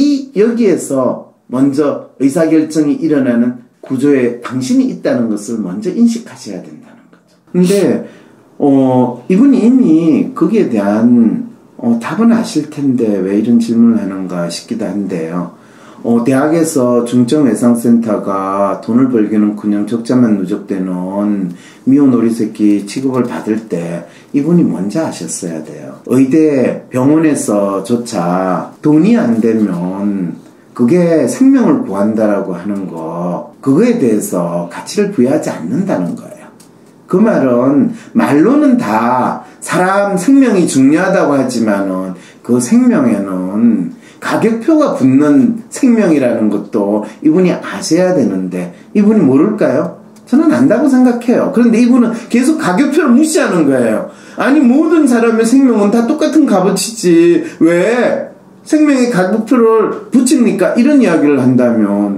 여기에서 먼저 의사결정이 일어나는 구조에 당신이 있다는 것을 먼저 인식하셔야 된다는 거죠. 근데 이분이 이미 거기에 대한 답은 아실 텐데 왜 이런 질문을 하는가 싶기도 한데요. 대학에서 중증외상센터가 돈을 벌기는커녕 적자만 누적되는 미혼 어리새끼 취급을 받을 때 이분이 먼저 아셨어야 돼요. 의대 병원에서조차 돈이 안 되면 그게 생명을 구한다라고 하는 거, 그거에 대해서 가치를 부여하지 않는다는 거예요. 그 말은 말로는 다 사람 생명이 중요하다고 하지만은 그 생명에는 가격표가 붙는 생명이라는 것도 이분이 아셔야 되는데 이분이 모를까요? 저는 안다고 생각해요. 그런데 이분은 계속 가격표를 무시하는 거예요. 아니 모든 사람의 생명은 다 똑같은 값어치지 왜 생명의 가격표를 붙입니까? 이런 이야기를 한다면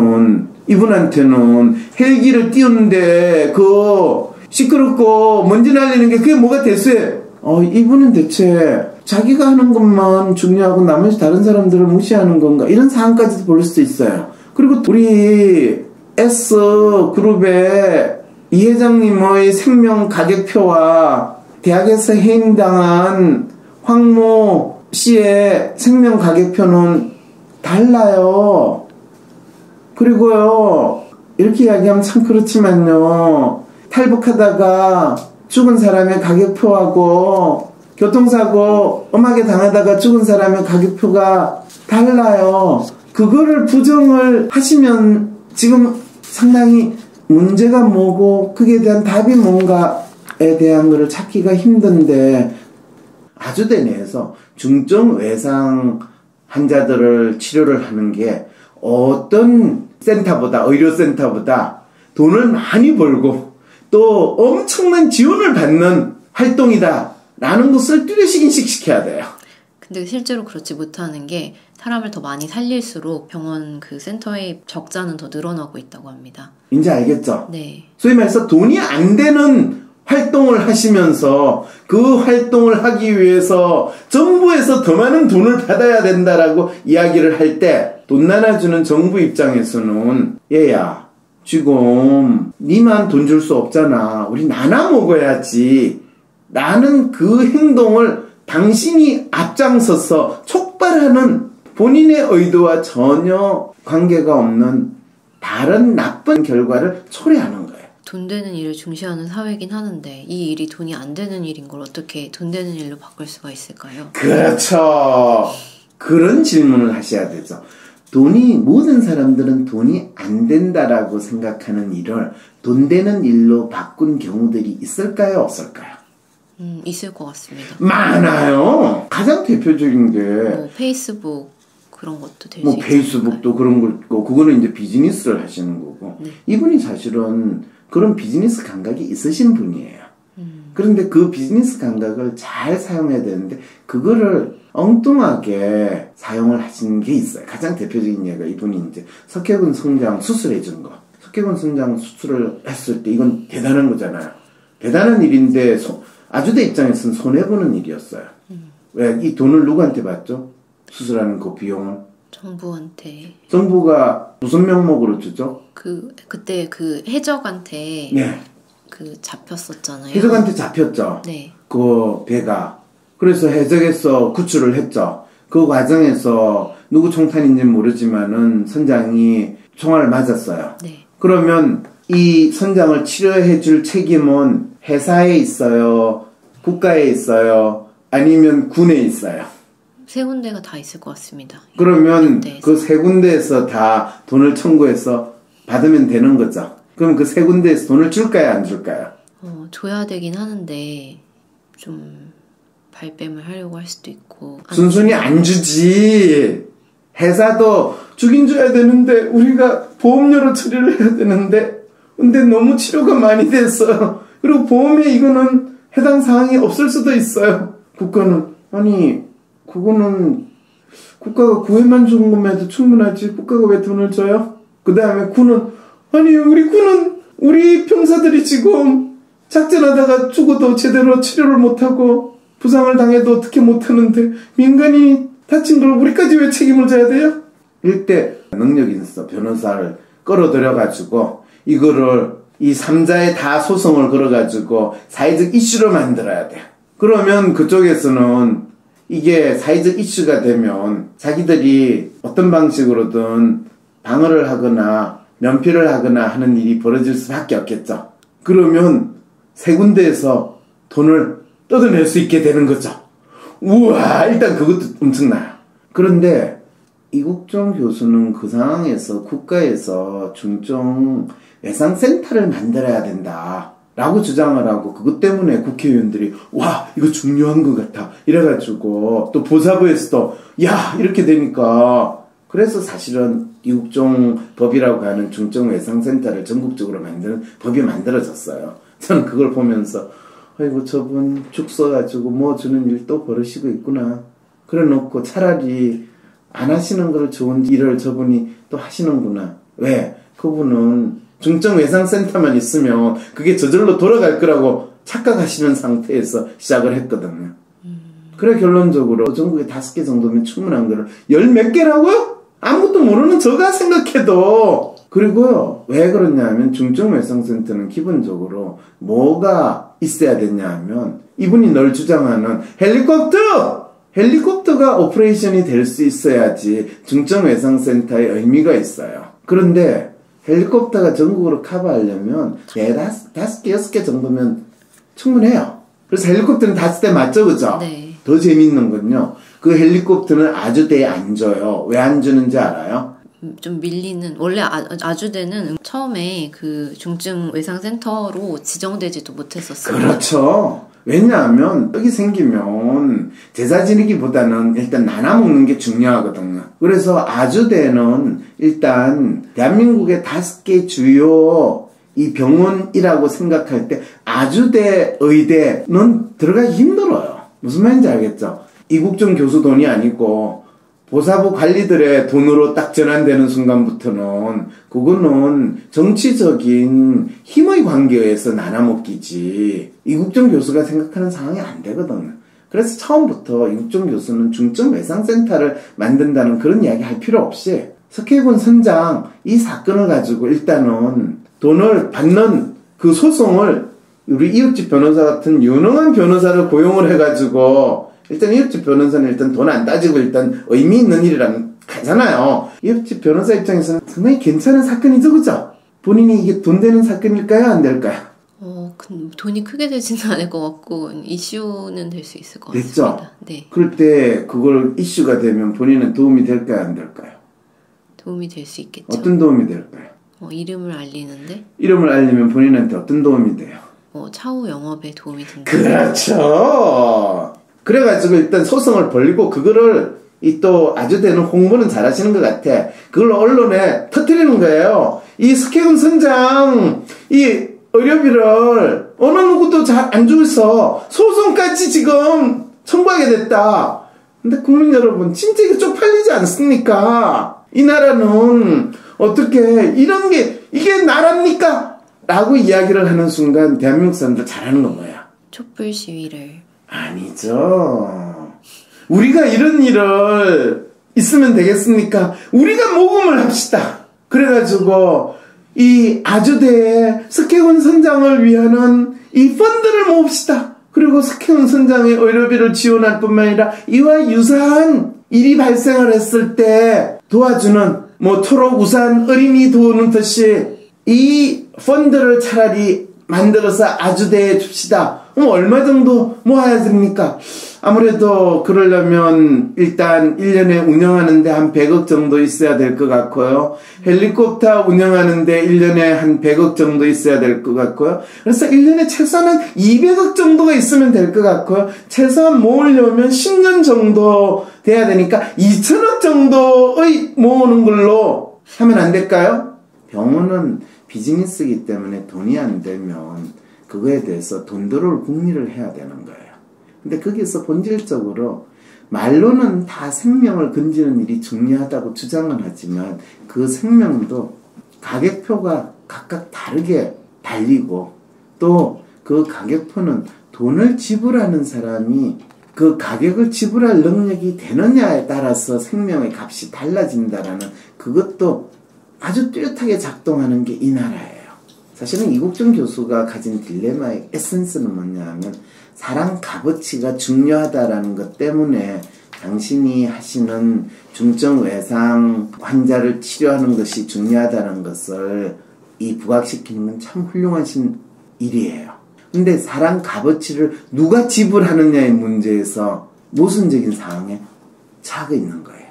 이분한테는 헬기를 띄우는데 그 시끄럽고 먼지 날리는 게 그게 뭐가 대수해? 이분은 대체 자기가 하는 것만 중요하고 나머지 다른 사람들을 무시하는 건가? 이런 상황까지도 볼 수도 있어요. 그리고 우리 S그룹의 이 회장님의 생명 가격표와 대학에서 해임당한 황모 씨의 생명 가격표는 달라요. 그리고요, 이렇게 이야기하면 참 그렇지만요, 탈북하다가 죽은 사람의 가격표하고 교통사고 엄하게 당하다가 죽은 사람의 가격표가 달라요. 그거를 부정을 하시면 지금 상당히 문제가 뭐고 그게 대한 답이 뭔가에 대한 거를 찾기가 힘든데 아주대 내에서 중증 외상 환자들을 치료를 하는 게 어떤 센터보다 의료센터보다 돈을 많이 벌고 또 엄청난 지원을 받는 활동이다 라는 것을 뚜렷이 인식시켜야 돼요. 근데 실제로 그렇지 못하는 게 사람을 더 많이 살릴수록 병원 그 센터의 적자는 더 늘어나고 있다고 합니다. 이제 알겠죠? 네. 소위 말해서 돈이 안 되는 활동을 하시면서 그 활동을 하기 위해서 정부에서 더 많은 돈을 받아야 된다라고 이야기를 할 때 돈 나눠주는 정부 입장에서는 얘야 지금 니만 돈 줄 수 없잖아. 우리 나눠 먹어야지 라는 그 행동을 당신이 앞장서서 촉발하는 본인의 의도와 전혀 관계가 없는 다른 나쁜 결과를 초래하는 거예요. 돈 되는 일을 중시하는 사회이긴 하는데 이 일이 돈이 안 되는 일인 걸 어떻게 돈 되는 일로 바꿀 수가 있을까요? 그렇죠. 그런 질문을 하셔야 되죠. 모든 사람들은 돈이 안 된다라고 생각하는 일을 돈 되는 일로 바꾼 경우들이 있을까요? 없을까요? 있을 것 같습니다. 많아요. 가장 대표적인 게 뭐 페이스북 그런 것도 될 수 있어요. 페이스북도 그런 거 있고 그거는 이제 비즈니스를 하시는 거고 네. 이분이 사실은 그런 비즈니스 감각이 있으신 분이에요. 그런데 그 비즈니스 감각을 잘 사용해야 되는데 그거를 엉뚱하게 사용을 하시는 게 있어요. 가장 대표적인 예가 이분이 이제 석회근 성장 수술해 준 거. 석회근 성장 수술을 했을 때 이건 대단한 거잖아요. 대단한 일인데 아주대 입장에서는 손해보는 일이었어요. 왜? 이 돈을 누구한테 받죠? 수술하는 그 비용을? 정부한테. 정부가 무슨 명목으로 주죠? 그때 그 해적한테 네. 잡혔었잖아요. 해적한테 잡혔죠. 네. 그 배가. 그래서 해적에서 구출을 했죠. 그 과정에서 누구 총탄인지는 모르지만은 선장이 총알을 맞았어요. 네. 그러면 이 선장을 치료해 줄 책임은 회사에 있어요? 국가에 있어요? 아니면 군에 있어요? 세 군데가 다 있을 것 같습니다. 그러면 그 세 군데에서 다 돈을 청구해서 받으면 되는 거죠. 그럼 그 세 군데에서 돈을 줄까요, 안 줄까요? 줘야 되긴 하는데 좀 발뺌을 하려고 할 수도 있고. 순순히 안 주지. 회사도 주긴 줘야 되는데 우리가 보험료로 처리를 해야 되는데 근데 너무 치료가 많이 됐어요. 그리고 보험에 이거는 해당 사항이 없을 수도 있어요. 국가는 아니 그거는 국가가 구애만 준 것만 해도 충분하지 국가가 왜 돈을 줘요? 그 다음에 군은 아니 우리 군은 우리 병사들이 지금 작전하다가 죽어도 제대로 치료를 못하고 부상을 당해도 어떻게 못하는데 민간이 다친 걸 우리까지 왜 책임을 져야 돼요? 이때 능력이 있어 변호사를 끌어들여가지고 이거를 이 3자에 다 소송을 걸어가지고 사회적 이슈로 만들어야 돼. 그러면 그쪽에서는 이게 사회적 이슈가 되면 자기들이 어떤 방식으로든 방어를 하거나 면피를 하거나 하는 일이 벌어질 수밖에 없겠죠. 그러면 세 군데에서 돈을 뜯어낼 수 있게 되는 거죠. 우와 일단 그것도 엄청나요. 그런데 이국종 교수는 그 상황에서 국가에서 중증 외상센터를 만들어야 된다 라고 주장을 하고 그것 때문에 국회의원들이 와 이거 중요한 것 같아 이래가지고 또 보사부에서도 야 이렇게 되니까 그래서 사실은 이국종 법이라고 하는 중증 외상센터를 전국적으로 만드는 법이 만들어졌어요. 저는 그걸 보면서 아이고 저분 죽 써가지고 뭐 주는 일 또 벌으시고 있구나. 그래 놓고 차라리 안 하시는 걸 좋은 일을 저분이 또 하시는구나. 왜? 그분은 중증 외상센터만 있으면 그게 저절로 돌아갈 거라고 착각하시는 상태에서 시작을 했거든요. 그래 결론적으로 전국에 5개 정도면 충분한 거를 10몇 개라고요? 아무것도 모르는 저가 생각해도. 그리고요 왜 그러냐면 중증 외상센터는 기본적으로 뭐가 있어야 되냐 하면 이분이 늘 주장하는 헬리콥터가 오퍼레이션이 될 수 있어야지 중증 외상센터의 의미가 있어요. 그런데 헬리콥터가 전국으로 커버하려면 5개, 6개 정도면 충분해요. 그래서 헬리콥터는 5대 맞죠, 그죠? 네. 더 재밌는 건요. 그 헬리콥터는 아주대에 안 줘요. 왜 안 주는지 알아요? 좀 밀리는 원래 아주대는 처음에 그 중증 외상센터로 지정되지도 못했었어요. 그렇죠. 왜냐하면 떡이 생기면 제사 지내기보다는 일단 나눠 먹는 게 중요하거든요. 그래서 아주대는 일단 대한민국의 5개 주요 이 병원이라고 생각할 때 아주대 의대는 들어가기 힘들어요. 무슨 말인지 알겠죠? 이국종 교수 돈이 아니고 보사부 관리들의 돈으로 딱 전환되는 순간부터는 그거는 정치적인 힘의 관계에서 나눠먹기지 이국종 교수가 생각하는 상황이 안 되거든요. 그래서 처음부터 이국종 교수는 중증 외상센터를 만든다는 그런 이야기 할 필요 없이 석혜군 선장 이 사건을 가지고 일단은 돈을 받는 그 소송을 우리 이웃집 변호사 같은 유능한 변호사를 고용을 해가지고 일단 이웃집 변호사는 일단 돈 안 따지고 일단 의미 있는 일이랑 가잖아요. 이웃집 변호사 입장에서는 상당히 괜찮은 사건이죠, 그죠? 본인이 이게 돈 되는 사건일까요, 안 될까요? 돈이 크게 되지는 않을 것 같고 이슈는 될 수 있을 것 됐죠? 같습니다. 네. 그럴 때 그걸 이슈가 되면 본인은 도움이 될까요, 안 될까요? 도움이 될 수 있겠죠. 어떤 도움이 될까요? 이름을 알리는데? 이름을 알리면 본인한테 어떤 도움이 돼요? 차후 영업에 도움이 된다. 그렇죠. 그래가지고 일단 소송을 벌리고 그거를 또 아주대는 홍보는 잘하시는 것 같아. 그걸 언론에 터뜨리는 거예요. 이 석혜군 선장 이 의료비를 어느 누구도 잘 안 주고 있어. 소송까지 지금 청구하게 됐다. 근데 국민 여러분 진짜 이거 쪽팔리지 않습니까? 이 나라는 어떻게 이런 게 이게 나라입니까? 라고 이야기를 하는 순간 대한민국 사람들 잘하는 건 뭐야? 촛불 시위를 아니죠. 우리가 이런 일을 있으면 되겠습니까? 우리가 모금을 합시다. 그래가지고 이 아주대의 석혜군 선장을 위하는 이 펀드를 모읍시다. 그리고 석혜군 선장의 의료비를 지원할 뿐만 아니라 이와 유사한 일이 발생을 했을 때 도와주는 초록 우산 어린이 도우는 듯이 이 펀드를 차라리 만들어서 아주대에 줍시다. 얼마 정도 모아야 됩니까? 아무래도 그러려면 일단 1년에 운영하는데 한 100억 정도 있어야 될 것 같고요. 헬리콥터 운영하는데 1년에 한 100억 정도 있어야 될 것 같고요. 그래서 1년에 최소한 200억 정도가 있으면 될 것 같고요. 최소한 모으려면 10년 정도 돼야 되니까 2천억 정도의 모으는 걸로 하면 안 될까요? 병원은 비즈니스이기 때문에 돈이 안 되면 그거에 대해서 돈 들어올 궁리를 해야 되는 거예요. 근데 거기서 본질적으로 말로는 다 생명을 건지는 일이 중요하다고 주장은 하지만 그 생명도 가격표가 각각 다르게 달리고 또 그 가격표는 돈을 지불하는 사람이 그 가격을 지불할 능력이 되느냐에 따라서 생명의 값이 달라진다라는 그것도 아주 뚜렷하게 작동하는 게 이 나라예요. 사실은 이국정 교수가 가진 딜레마의 에센스는 뭐냐 하면 사람 값어치가 중요하다라는 것 때문에 당신이 하시는 중증 외상 환자를 치료하는 것이 중요하다는 것을 이 부각시키는 건 참 훌륭하신 일이에요. 근데 사람 값어치를 누가 지불하느냐의 문제에서 모순적인 상황에 차가 있는 거예요.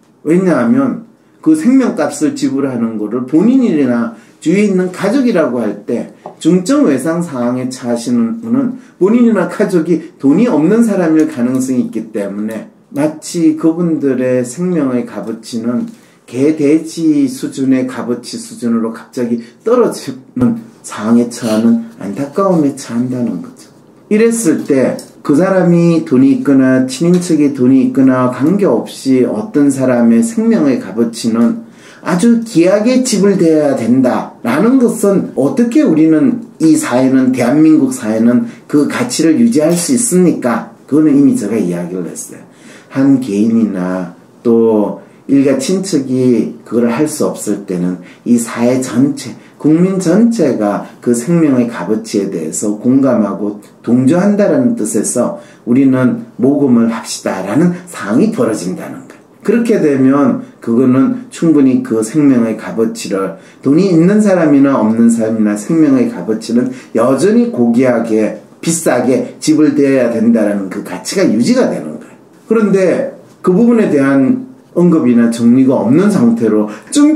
왜냐하면 그 생명값을 지불하는 거를 본인이나 주위에 있는 가족이라고 할 때 중증 외상 상황에 처하시는 분은 본인이나 가족이 돈이 없는 사람일 가능성이 있기 때문에 마치 그분들의 생명의 값어치는 개, 돼지 수준의 값어치 수준으로 갑자기 떨어지는 상황에 처하는 안타까움에 처한다는 거죠. 이랬을 때 그 사람이 돈이 있거나 친인척이 돈이 있거나 관계없이 어떤 사람의 생명의 값어치는 아주 귀하게 지불되어야 된다라는 것은 어떻게 우리는 이 사회는 대한민국 사회는 그 가치를 유지할 수 있습니까? 그거는 이미 제가 이야기를 했어요. 한 개인이나 또 일가 친척이 그걸 할 수 없을 때는 이 사회 전체, 국민 전체가 그 생명의 값어치에 대해서 공감하고 동조한다라는 뜻에서 우리는 모금을 합시다라는 상황이 벌어진다는 거예요. 그렇게 되면 그거는 충분히 그 생명의 값어치를 돈이 있는 사람이나 없는 사람이나 생명의 값어치는 여전히 고귀하게 비싸게 지불되어야 된다는 그 가치가 유지가 되는 거예요. 그런데 그 부분에 대한 언급이나 정리가 없는 상태로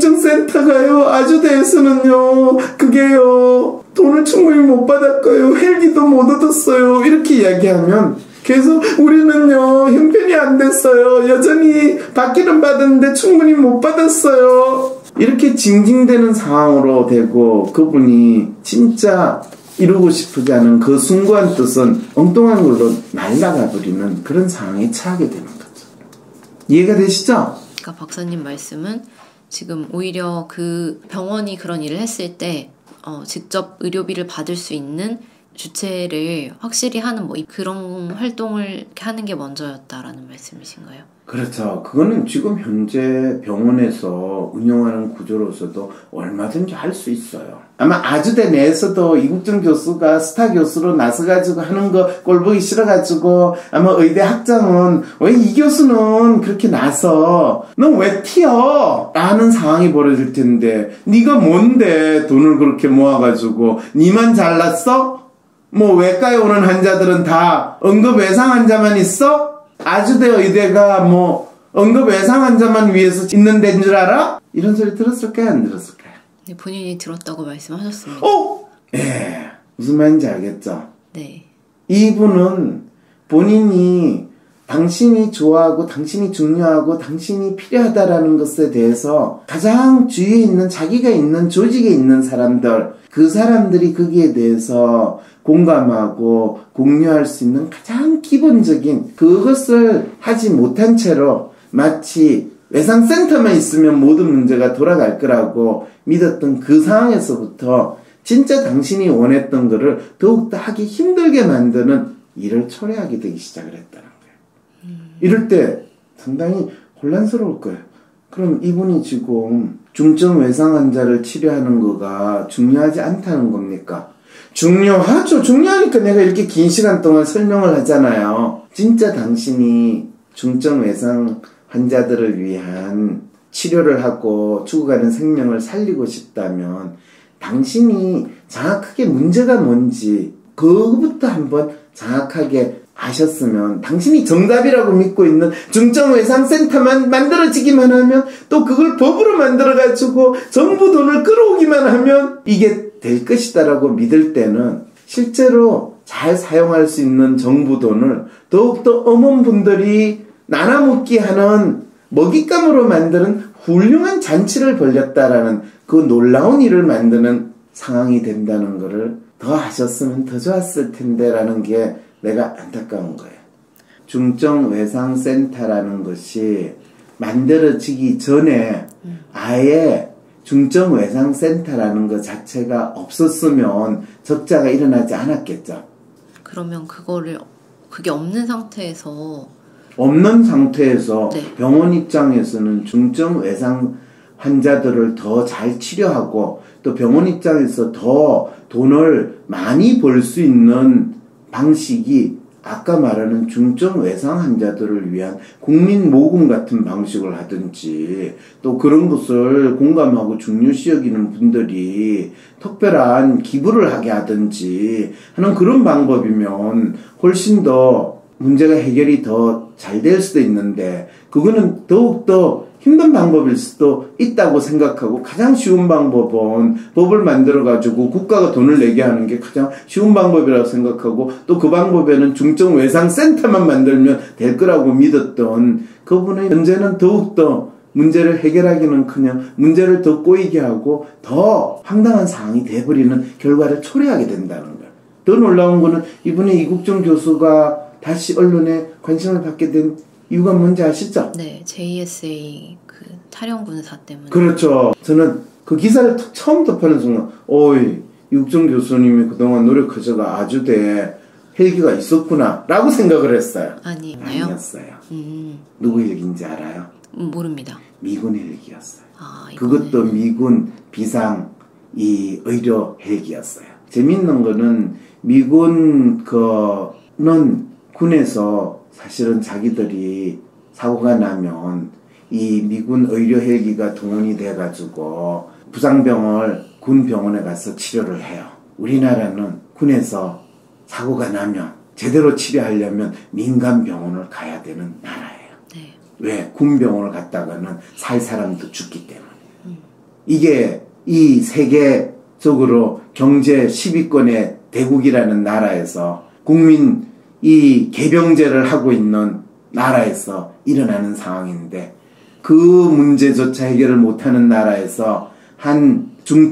중증센터가요 아주대에서는요 그게요 돈을 충분히 못 받았고요 헬기도 못 얻었어요 이렇게 이야기하면 계속 우리는요 형편이 안 됐어요 여전히 받기는 받았는데 충분히 못 받았어요 이렇게 징징대는 상황으로 되고 그분이 진짜 이루고 싶지 않은 그 숭고한 뜻은 엉뚱한 걸로 날아가 버리는 그런 상황에 처하게 되는 거죠. 이해가 되시죠? 그러니까 박사님 말씀은 지금 오히려 그 병원이 그런 일을 했을 때 직접 의료비를 받을 수 있는 주체를 확실히 하는 뭐 그런 활동을 하는 게 먼저였다라는 말씀이신가요? 그렇죠. 그거는 지금 현재 병원에서 운영하는 구조로서도 얼마든지 할 수 있어요. 아마 아주대 내에서도 이국정 교수가 스타 교수로 나서가지고 하는 거 꼴보기 싫어가지고 아마 의대 학장은 왜 이 교수는 그렇게 나서 너 왜 튀어? 라는 상황이 벌어질 텐데 네가 뭔데 돈을 그렇게 모아가지고 니만 잘났어? 뭐 외과에 오는 환자들은 다 응급 외상 환자만 있어? 아주대 의대가 뭐 응급 외상 환자만 위해서 있는 데인 줄 알아? 이런 소리 들었을까요? 안 들었을까요? 네, 본인이 들었다고 말씀하셨습니다. 예. 무슨 말인지 알겠죠? 네. 이분은 본인이 당신이 좋아하고 당신이 중요하고 당신이 필요하다라는 것에 대해서 가장 주위에 있는 자기가 있는 조직에 있는 사람들 그 사람들이 거기에 대해서 공감하고 공유할 수 있는 가장 기본적인 그것을 하지 못한 채로 마치 외상센터만 있으면 모든 문제가 돌아갈 거라고 믿었던 그 상황에서부터 진짜 당신이 원했던 거를 더욱더 하기 힘들게 만드는 일을 초래하게 되기 시작을 했다는 거예요. 이럴 때 상당히 혼란스러울 거예요. 그럼 이분이 지금 중증 외상 환자를 치료하는 거가 중요하지 않다는 겁니까? 중요하죠. 중요하니까 내가 이렇게 긴 시간 동안 설명을 하잖아요. 진짜 당신이 중증 외상 환자들을 위한 치료를 하고 죽어가는 생명을 살리고 싶다면 당신이 정확하게 문제가 뭔지 그거부터 한번 정확하게 아셨으면 당신이 정답이라고 믿고 있는 중증외상센터만 만들어지기만 하면 또 그걸 법으로 만들어가지고 정부 돈을 끌어오기만 하면 이게 될 것이다라고 믿을 때는 실제로 잘 사용할 수 있는 정부 돈을 더욱더 어머분들이 나눠먹기 하는 먹잇감으로 만드는 훌륭한 잔치를 벌였다라는 그 놀라운 일을 만드는 상황이 된다는 것을 더 하셨으면 더 좋았을 텐데 라는 게 내가 안타까운 거예요. 중증외상센터라는 것이 만들어지기 전에 아예 중증외상센터라는 것 자체가 없었으면 적자가 일어나지 않았겠죠. 그러면 그게 없는 상태에서 네. 병원 입장에서는 중증외상 환자들을 더 잘 치료하고 또 병원 입장에서 더 돈을 많이 벌 수 있는 방식이 아까 말하는 중증외상 환자들을 위한 국민모금 같은 방식을 하든지 또 그런 것을 공감하고 중요시 여기는 분들이 특별한 기부를 하게 하든지 하는 그런 방법이면 훨씬 더 문제가 해결이 더 잘 될 수도 있는데 그거는 더욱더 힘든 방법일 수도 있다고 생각하고 가장 쉬운 방법은 법을 만들어가지고 국가가 돈을 내게 하는 게 가장 쉬운 방법이라고 생각하고 또 그 방법에는 중증외상센터만 만들면 될 거라고 믿었던 그분의 현재는 더욱더 문제를 해결하기는커녕 문제를 더 꼬이게 하고 더 황당한 상황이 돼버리는 결과를 초래하게 된다는 거예요. 더 놀라운 거는 이분의 이국종 교수가 다시 언론에 관심을 받게 된 이유가 뭔지 아시죠? 네, JSA 그 탈영 군사 때문에. 그렇죠. 저는 그 기사를 처음 접하는 순간, 오이 이국종 교수님이 그동안 노력하셔가 아주대에 헬기가 있었구나라고 생각을 했어요. 아니었어요. 누구 헬기인지 알아요? 모릅니다. 미군 헬기였어요. 그것도 미군 비상 이 의료 헬기였어요. 재밌는 거는 미군 는 군에서 사실은 자기들이 사고가 나면 이 미군 의료 헬기가 동원이 돼가지고 부상병을 군 병원에 가서 치료를 해요. 우리나라는 군에서 사고가 나면 제대로 치료하려면 민간 병원을 가야 되는 나라예요. 네. 왜? 군 병원을 갔다가는 살 사람도 죽기 때문에. 이게 이 세계적으로 경제 10위권의 대국이라는 나라에서 국민 이 개병제를 하고 있는 나라에서 일어나는 상황인데 그 문제조차 해결을 못하는 나라에서 한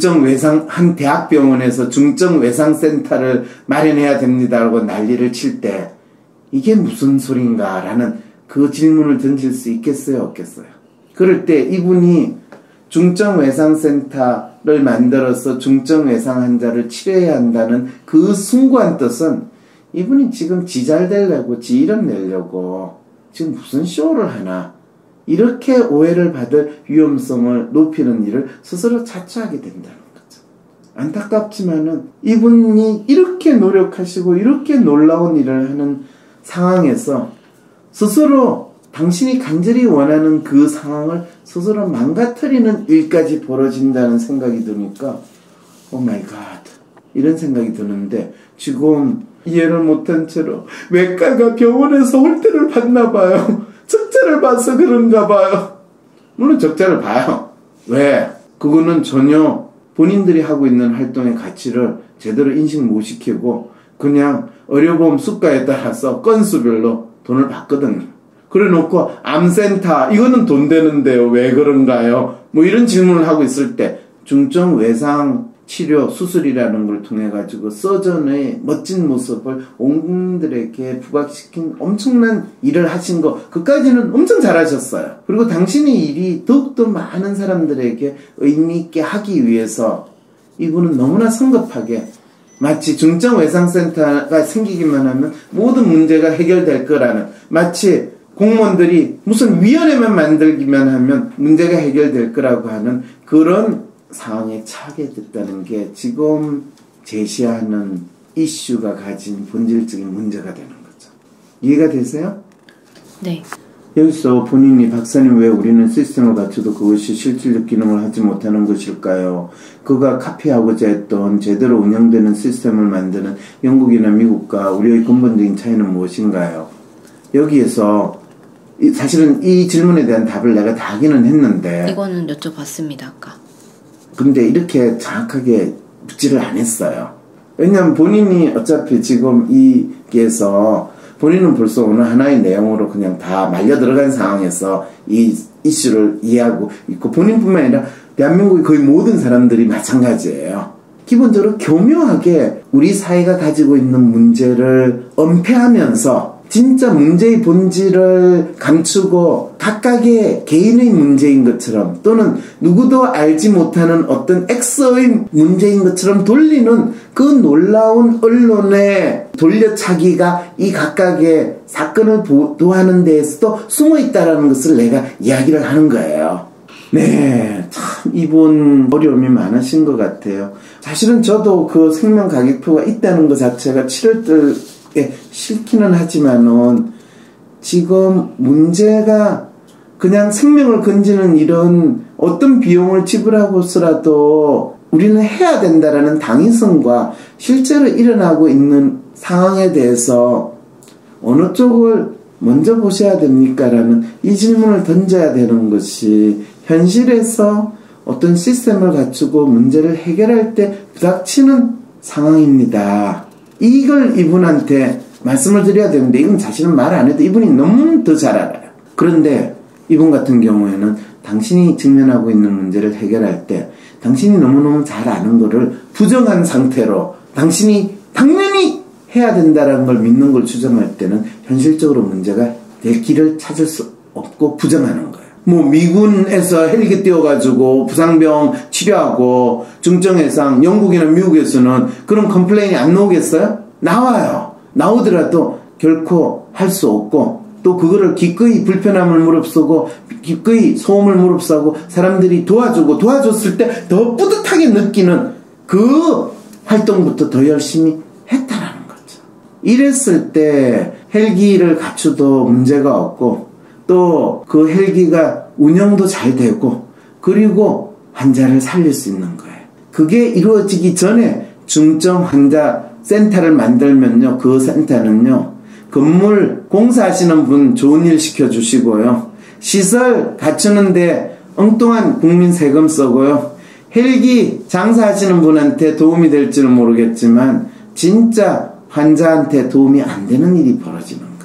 대학병원에서 중증외상센터를 마련해야 됩니다라고 난리를 칠 때 이게 무슨 소린가라는 그 질문을 던질 수 있겠어요, 없겠어요? 그럴 때 이분이 중증외상센터를 만들어서 중증외상 환자를 치료해야 한다는 그 숭고한 뜻은 이분이 지금 지 잘 되려고 지 이름 내려고 지금 무슨 쇼를 하나 이렇게 오해를 받을 위험성을 높이는 일을 스스로 자초하게 된다는 거죠. 안타깝지만은 이분이 이렇게 노력하시고 이렇게 놀라운 일을 하는 상황에서 스스로 당신이 간절히 원하는 그 상황을 스스로 망가뜨리는 일까지 벌어진다는 생각이 드니까 오 마이 갓 이런 생각이 드는데 지금 이해를 못한 채로 외과가 병원에서 홀대를 받나 봐요. 적자를 봐서 그런가 봐요. 물론 적자를 봐요. 왜? 그거는 전혀 본인들이 하고 있는 활동의 가치를 제대로 인식 못 시키고 그냥 의료보험 수가에 따라서 건수별로 돈을 받거든요. 그래 놓고 암센터 이거는 돈 되는데요. 왜 그런가요? 뭐 이런 질문을 하고 있을 때 중증외상 치료 수술이라는 걸 통해 가지고 서전의 멋진 모습을 온 국민들에게 부각시킨 엄청난 일을 하신 거 그까지는 엄청 잘하셨어요. 그리고 당신의 일이 더욱더 많은 사람들에게 의미 있게 하기 위해서 이분은 너무나 성급하게 마치 중증외상센터가 생기기만 하면 모든 문제가 해결될 거라는 마치 공무원들이 무슨 위원회만 만들기만 하면 문제가 해결될 거라고 하는 그런 상황에 처하게 됐다는 게 지금 제시하는 이슈가 가진 본질적인 문제가 되는 거죠. 이해가 되세요? 네. 여기서 본인이 박사님 왜 우리는 시스템을 갖춰도 그것이 실질적 기능을 하지 못하는 것일까요? 그가 카피하고자 했던 제대로 운영되는 시스템을 만드는 영국이나 미국과 우리의 근본적인 차이는 무엇인가요? 여기에서 사실은 이 질문에 대한 답을 내가 다 하기는 했는데 이거는 여쭤봤습니다 아까. 근데 이렇게 정확하게 묻지를 안 했어요. 왜냐하면 본인이 어차피 지금 이게서 본인은 벌써 어느 하나의 내용으로 그냥 다 말려 들어간 상황에서 이 이슈를 이해하고 있고 본인뿐만 아니라 대한민국의 거의 모든 사람들이 마찬가지예요. 기본적으로 교묘하게 우리 사회가 가지고 있는 문제를 은폐하면서 진짜 문제의 본질을 감추고 각각의 개인의 문제인 것처럼 또는 누구도 알지 못하는 어떤 X의 문제인 것처럼 돌리는 그 놀라운 언론의 돌려차기가 이 각각의 사건을 보도하는 데에서도 숨어있다는 것을 내가 이야기를 하는 거예요. 네, 참 이분 어려움이 많으신 것 같아요. 사실은 저도 그 생명 가격표가 있다는 것 자체가 7월달 싫기는 하지만은 지금 문제가 그냥 생명을 건지는 이런 어떤 비용을 지불하고서라도 우리는 해야 된다라는 당위성과 실제로 일어나고 있는 상황에 대해서 어느 쪽을 먼저 보셔야 됩니까? 라는 이 질문을 던져야 되는 것이 현실에서 어떤 시스템을 갖추고 문제를 해결할 때 부닥치는 상황입니다. 이걸 이분한테 말씀을 드려야 되는데 이건 사실은 말 안 해도 이분이 너무 더 잘 알아요. 그런데 이분 같은 경우에는 당신이 직면하고 있는 문제를 해결할 때 당신이 너무너무 잘 아는 거를 부정한 상태로 당신이 당연히 해야 된다는 걸 믿는 걸 주장할 때는 현실적으로 문제가 될 길을 찾을 수 없고 부정하는 거예요. 뭐 미군에서 헬기 띄워가지고 부상병 치료하고 중증해상 영국이나 미국에서는 그런 컴플레인이 안 나오겠어요? 나와요. 나오더라도 결코 할 수 없고 또 그거를 기꺼이 불편함을 무릅쓰고 기꺼이 소음을 무릅쓰고 사람들이 도와줬을 때 더 뿌듯하게 느끼는 그 활동부터 더 열심히 했다라는 거죠. 이랬을 때 헬기를 갖춰도 문제가 없고 또 그 헬기가 운영도 잘 되고 그리고 환자를 살릴 수 있는 거예요. 그게 이루어지기 전에 중증 환자 센터를 만들면요. 그 센터는요. 건물 공사하시는 분 좋은 일 시켜주시고요. 시설 갖추는데 엉뚱한 국민 세금 써고요. 헬기 장사하시는 분한테 도움이 될지는 모르겠지만 진짜 환자한테 도움이 안 되는 일이 벌어지는 거예요.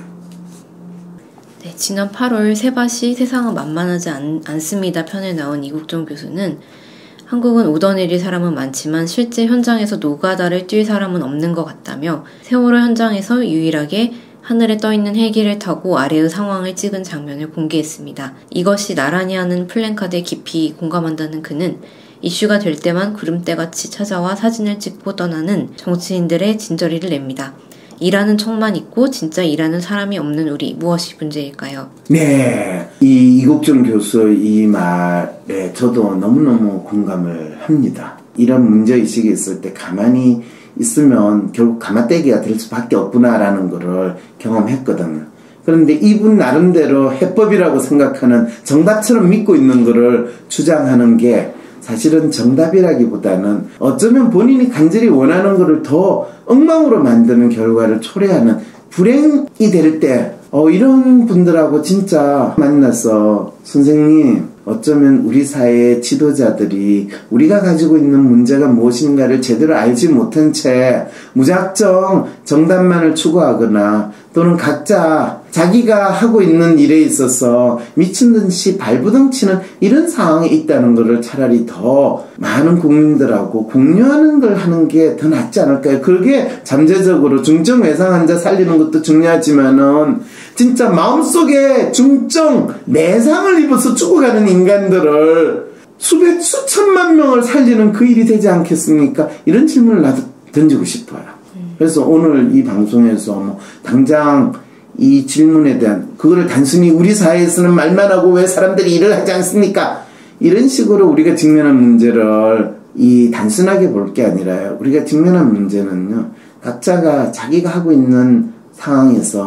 네, 지난 8월 세바시 세상은 만만하지 않습니다 편에 나온 이국종 교수는 한국은 오던 일이 사람은 많지만 실제 현장에서 노가다를 뛸 사람은 없는 것 같다며 세월호 현장에서 유일하게 하늘에 떠있는 헬기를 타고 아래의 상황을 찍은 장면을 공개했습니다. 이것이 나란히 하는 플랜카드에 깊이 공감한다는 그는 이슈가 될 때만 구름대같이 찾아와 사진을 찍고 떠나는 정치인들의 진저리를 냅니다. 일하는 척만 있고 진짜 일하는 사람이 없는 우리 무엇이 문제일까요? 네, 이 이국종 교수 이 말에 저도 너무너무 공감을 합니다. 이런 문제의식이 있을 때 가만히 있으면 결국 가마떼기가 될 수밖에 없구나라는 거를 경험했거든요. 그런데 이분 나름대로 해법이라고 생각하는 정답처럼 믿고 있는 거를 주장하는 게 사실은 정답이라기보다는 어쩌면 본인이 간절히 원하는 거를 더 엉망으로 만드는 결과를 초래하는 불행이 될 때 이런 분들하고 진짜 만나서 선생님 어쩌면 우리 사회의 지도자들이 우리가 가지고 있는 문제가 무엇인가를 제대로 알지 못한 채 무작정 정답만을 추구하거나 또는 각자 자기가 하고 있는 일에 있어서 미친듯이 발부둥치는 이런 상황에 있다는 것을 차라리 더 많은 국민들하고 공유하는 걸 하는 게 더 낫지 않을까요? 그게 잠재적으로 중증 외상 환자 살리는 것도 중요하지만은 진짜 마음속에 중증 내상을 입어서 죽어가는 인간들을 수천만 명을 살리는 그 일이 되지 않겠습니까? 이런 질문을 나도 던지고 싶어요. 그래서 오늘 이 방송에서 당장 이 질문에 대한 그거를 단순히 우리 사회에서는 말만 하고 왜 사람들이 일을 하지 않습니까? 이런 식으로 우리가 직면한 문제를 단순하게 볼 게 아니라요. 우리가 직면한 문제는요. 각자가 자기가 하고 있는 상황에서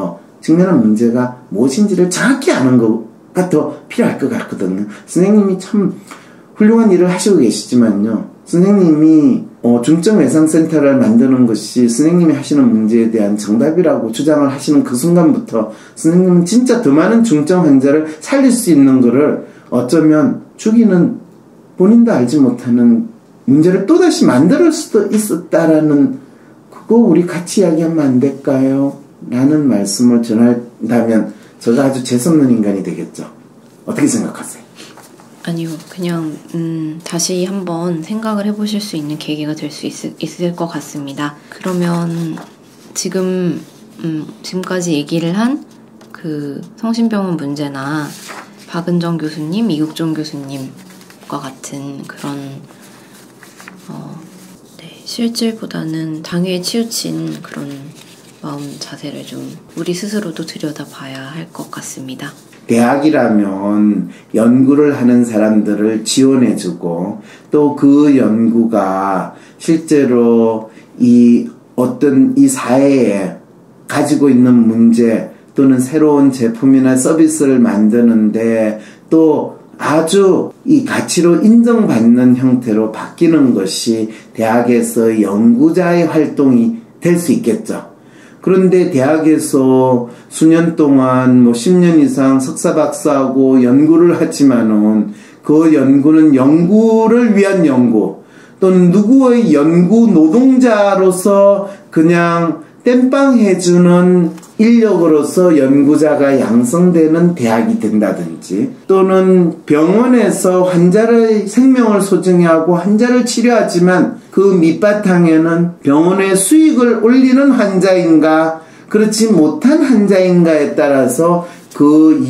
직면한 문제가 무엇인지를 정확히 아는 거가 더 필요할 것 같거든요. 선생님이 참 훌륭한 일을 하시고 계시지만요. 선생님이 중증외상센터를 만드는 것이 선생님이 하시는 문제에 대한 정답이라고 주장을 하시는 그 순간부터 선생님은 진짜 더 많은 중증 환자를 살릴 수 있는 거를 어쩌면 죽이는 본인도 알지 못하는 문제를 또다시 만들 수도 있었다라는 그거 우리 같이 이야기하면 안 될까요? 라는 말씀을 전한다면 제가 아주 재수없는 인간이 되겠죠. 어떻게 생각하세요? 아니요. 그냥 다시 한번 생각을 해보실 수 있는 계기가 될 수 있을 것 같습니다. 그러면 지금까지 얘기를 한 그 성심병원 문제나 박은정 교수님, 이국종 교수님과 같은 그런 실질보다는 당위에 치우친 그런 마음 자세를 좀 우리 스스로도 들여다봐야 할 것 같습니다. 대학이라면 연구를 하는 사람들을 지원해주고 또 그 연구가 실제로 이 사회에 가지고 있는 문제 또는 새로운 제품이나 서비스를 만드는데 또 아주 이 가치로 인정받는 형태로 바뀌는 것이 대학에서 연구자의 활동이 될 수 있겠죠. 그런데 대학에서 수년 동안 10년 이상 석사 박사하고 연구를 하지만은 그 연구는 연구를 위한 연구 또는 누구의 연구 노동자로서 그냥 땜빵 해주는 인력으로서 연구자가 양성되는 대학이 된다든지 또는 병원에서 환자의 생명을 소중히 하고 환자를 치료하지만 그 밑바탕에는 병원의 수익을 올리는 환자인가 그렇지 못한 환자인가에 따라서 그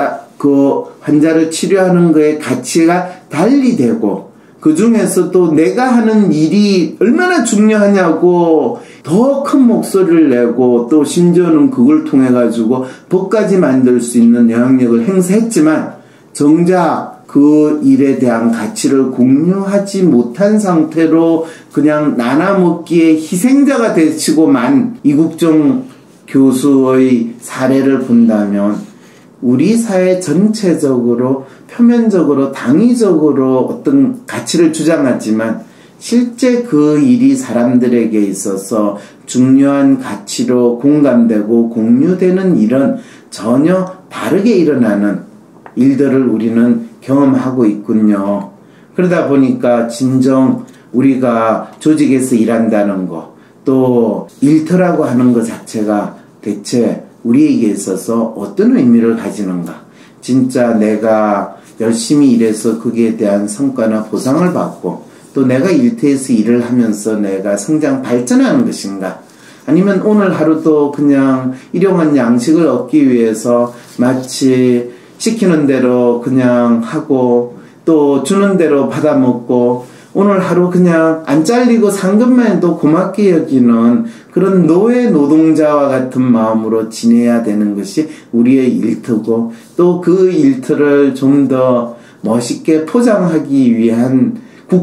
환자를 치료하는 거에 가치가 달리 되고 그 중에서도 내가 하는 일이 얼마나 중요하냐고 더 큰 목소리를 내고 또 심지어는 그걸 통해 가지고 법까지 만들 수 있는 영향력을 행사했지만 정작 그 일에 대한 가치를 공유하지 못한 상태로 그냥 나눠먹기에 희생자가 되치고 만 이국종 교수의 사례를 본다면 우리 사회 전체적으로 표면적으로 당위적으로 어떤 가치를 주장하지만 실제 그 일이 사람들에게 있어서 중요한 가치로 공감되고 공유되는 일은 전혀 다르게 일어나는 일들을 우리는 경험하고 있군요. 그러다 보니까 진정 우리가 조직에서 일한다는 거, 또 일터라고 하는 것 자체가 대체 우리에게 있어서 어떤 의미를 가지는가. 진짜 내가 열심히 일해서 거기에 대한 성과나 보상을 받고 또 내가 일터에서 일을 하면서 내가 성장 발전하는 것인가. 아니면 오늘 하루도 그냥 일용한 양식을 얻기 위해서 마치 시키는 대로 그냥 하고 또 주는 대로 받아먹고 오늘 하루 그냥 안 잘리고 상급만 해도 고맙게 여기는 그런 노예 노동자와 같은 마음으로 지내야 되는 것이 우리의 일터고 또 그 일터를 좀 더 멋있게 포장하기 위한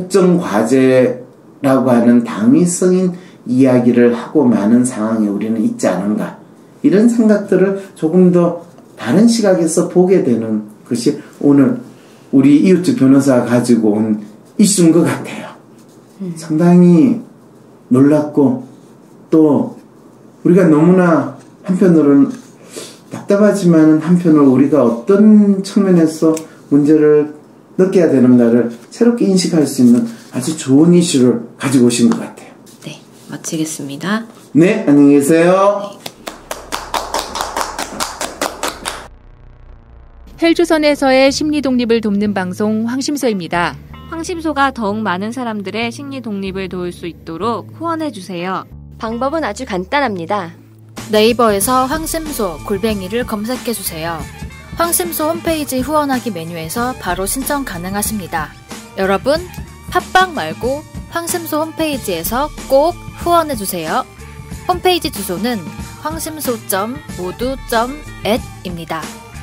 국정과제라고 하는 당위성인 이야기를 하고 많은 상황에 우리는 있지 않은가. 이런 생각들을 조금 더 다른 시각에서 보게 되는 것이 오늘 우리 이웃집 변호사가 가지고 온 이슈인 것 같아요. 상당히 놀랍고 또 우리가 너무나 한편으로는 답답하지만 한편으로 우리가 어떤 측면에서 문제를 느껴야 되는가를 새롭게 인식할 수 있는 아주 좋은 이슈를 가지고 오신 것 같아요. 네, 마치겠습니다. 네, 안녕히 계세요. 헬조선에서의 심리 독립을 돕는 방송 황심소입니다. 황심소가 더욱 많은 사람들의 심리 독립을 도울 수 있도록 후원해주세요. 방법은 아주 간단합니다. 네이버에서 황심소 를 검색해주세요. 황심소 홈페이지 후원하기 메뉴에서 바로 신청 가능하십니다. 여러분, 팟빵 말고 황심소 홈페이지에서 꼭 후원해주세요. 홈페이지 주소는 황심소.modu.at입니다.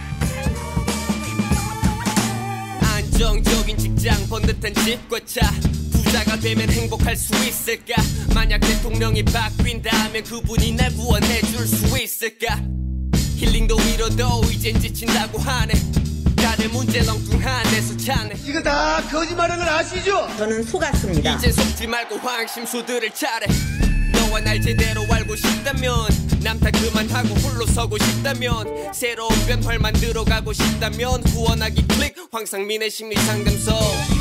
안정적인 직장, 번듯한 집과 차, 부자가 되면 행복할 수 있을까? 만약 대통령이 바뀐다면 그분이 날 구원해줄 수 있을까? 보여도 이젠 지친다고 하네. 다들 문제 렁뚱한 데서 찾네. 이거 다 거짓말인 걸 아시죠? 저는 속았습니다. 이제 속지 말고 황심소들을 차례. 너와 날 제대로 알고 싶다면 남 탓 그만하고 홀로 서고 싶다면 새로운 변화를 만들어 가고 싶다면 후원하기 클릭 황상민의 심리상담소.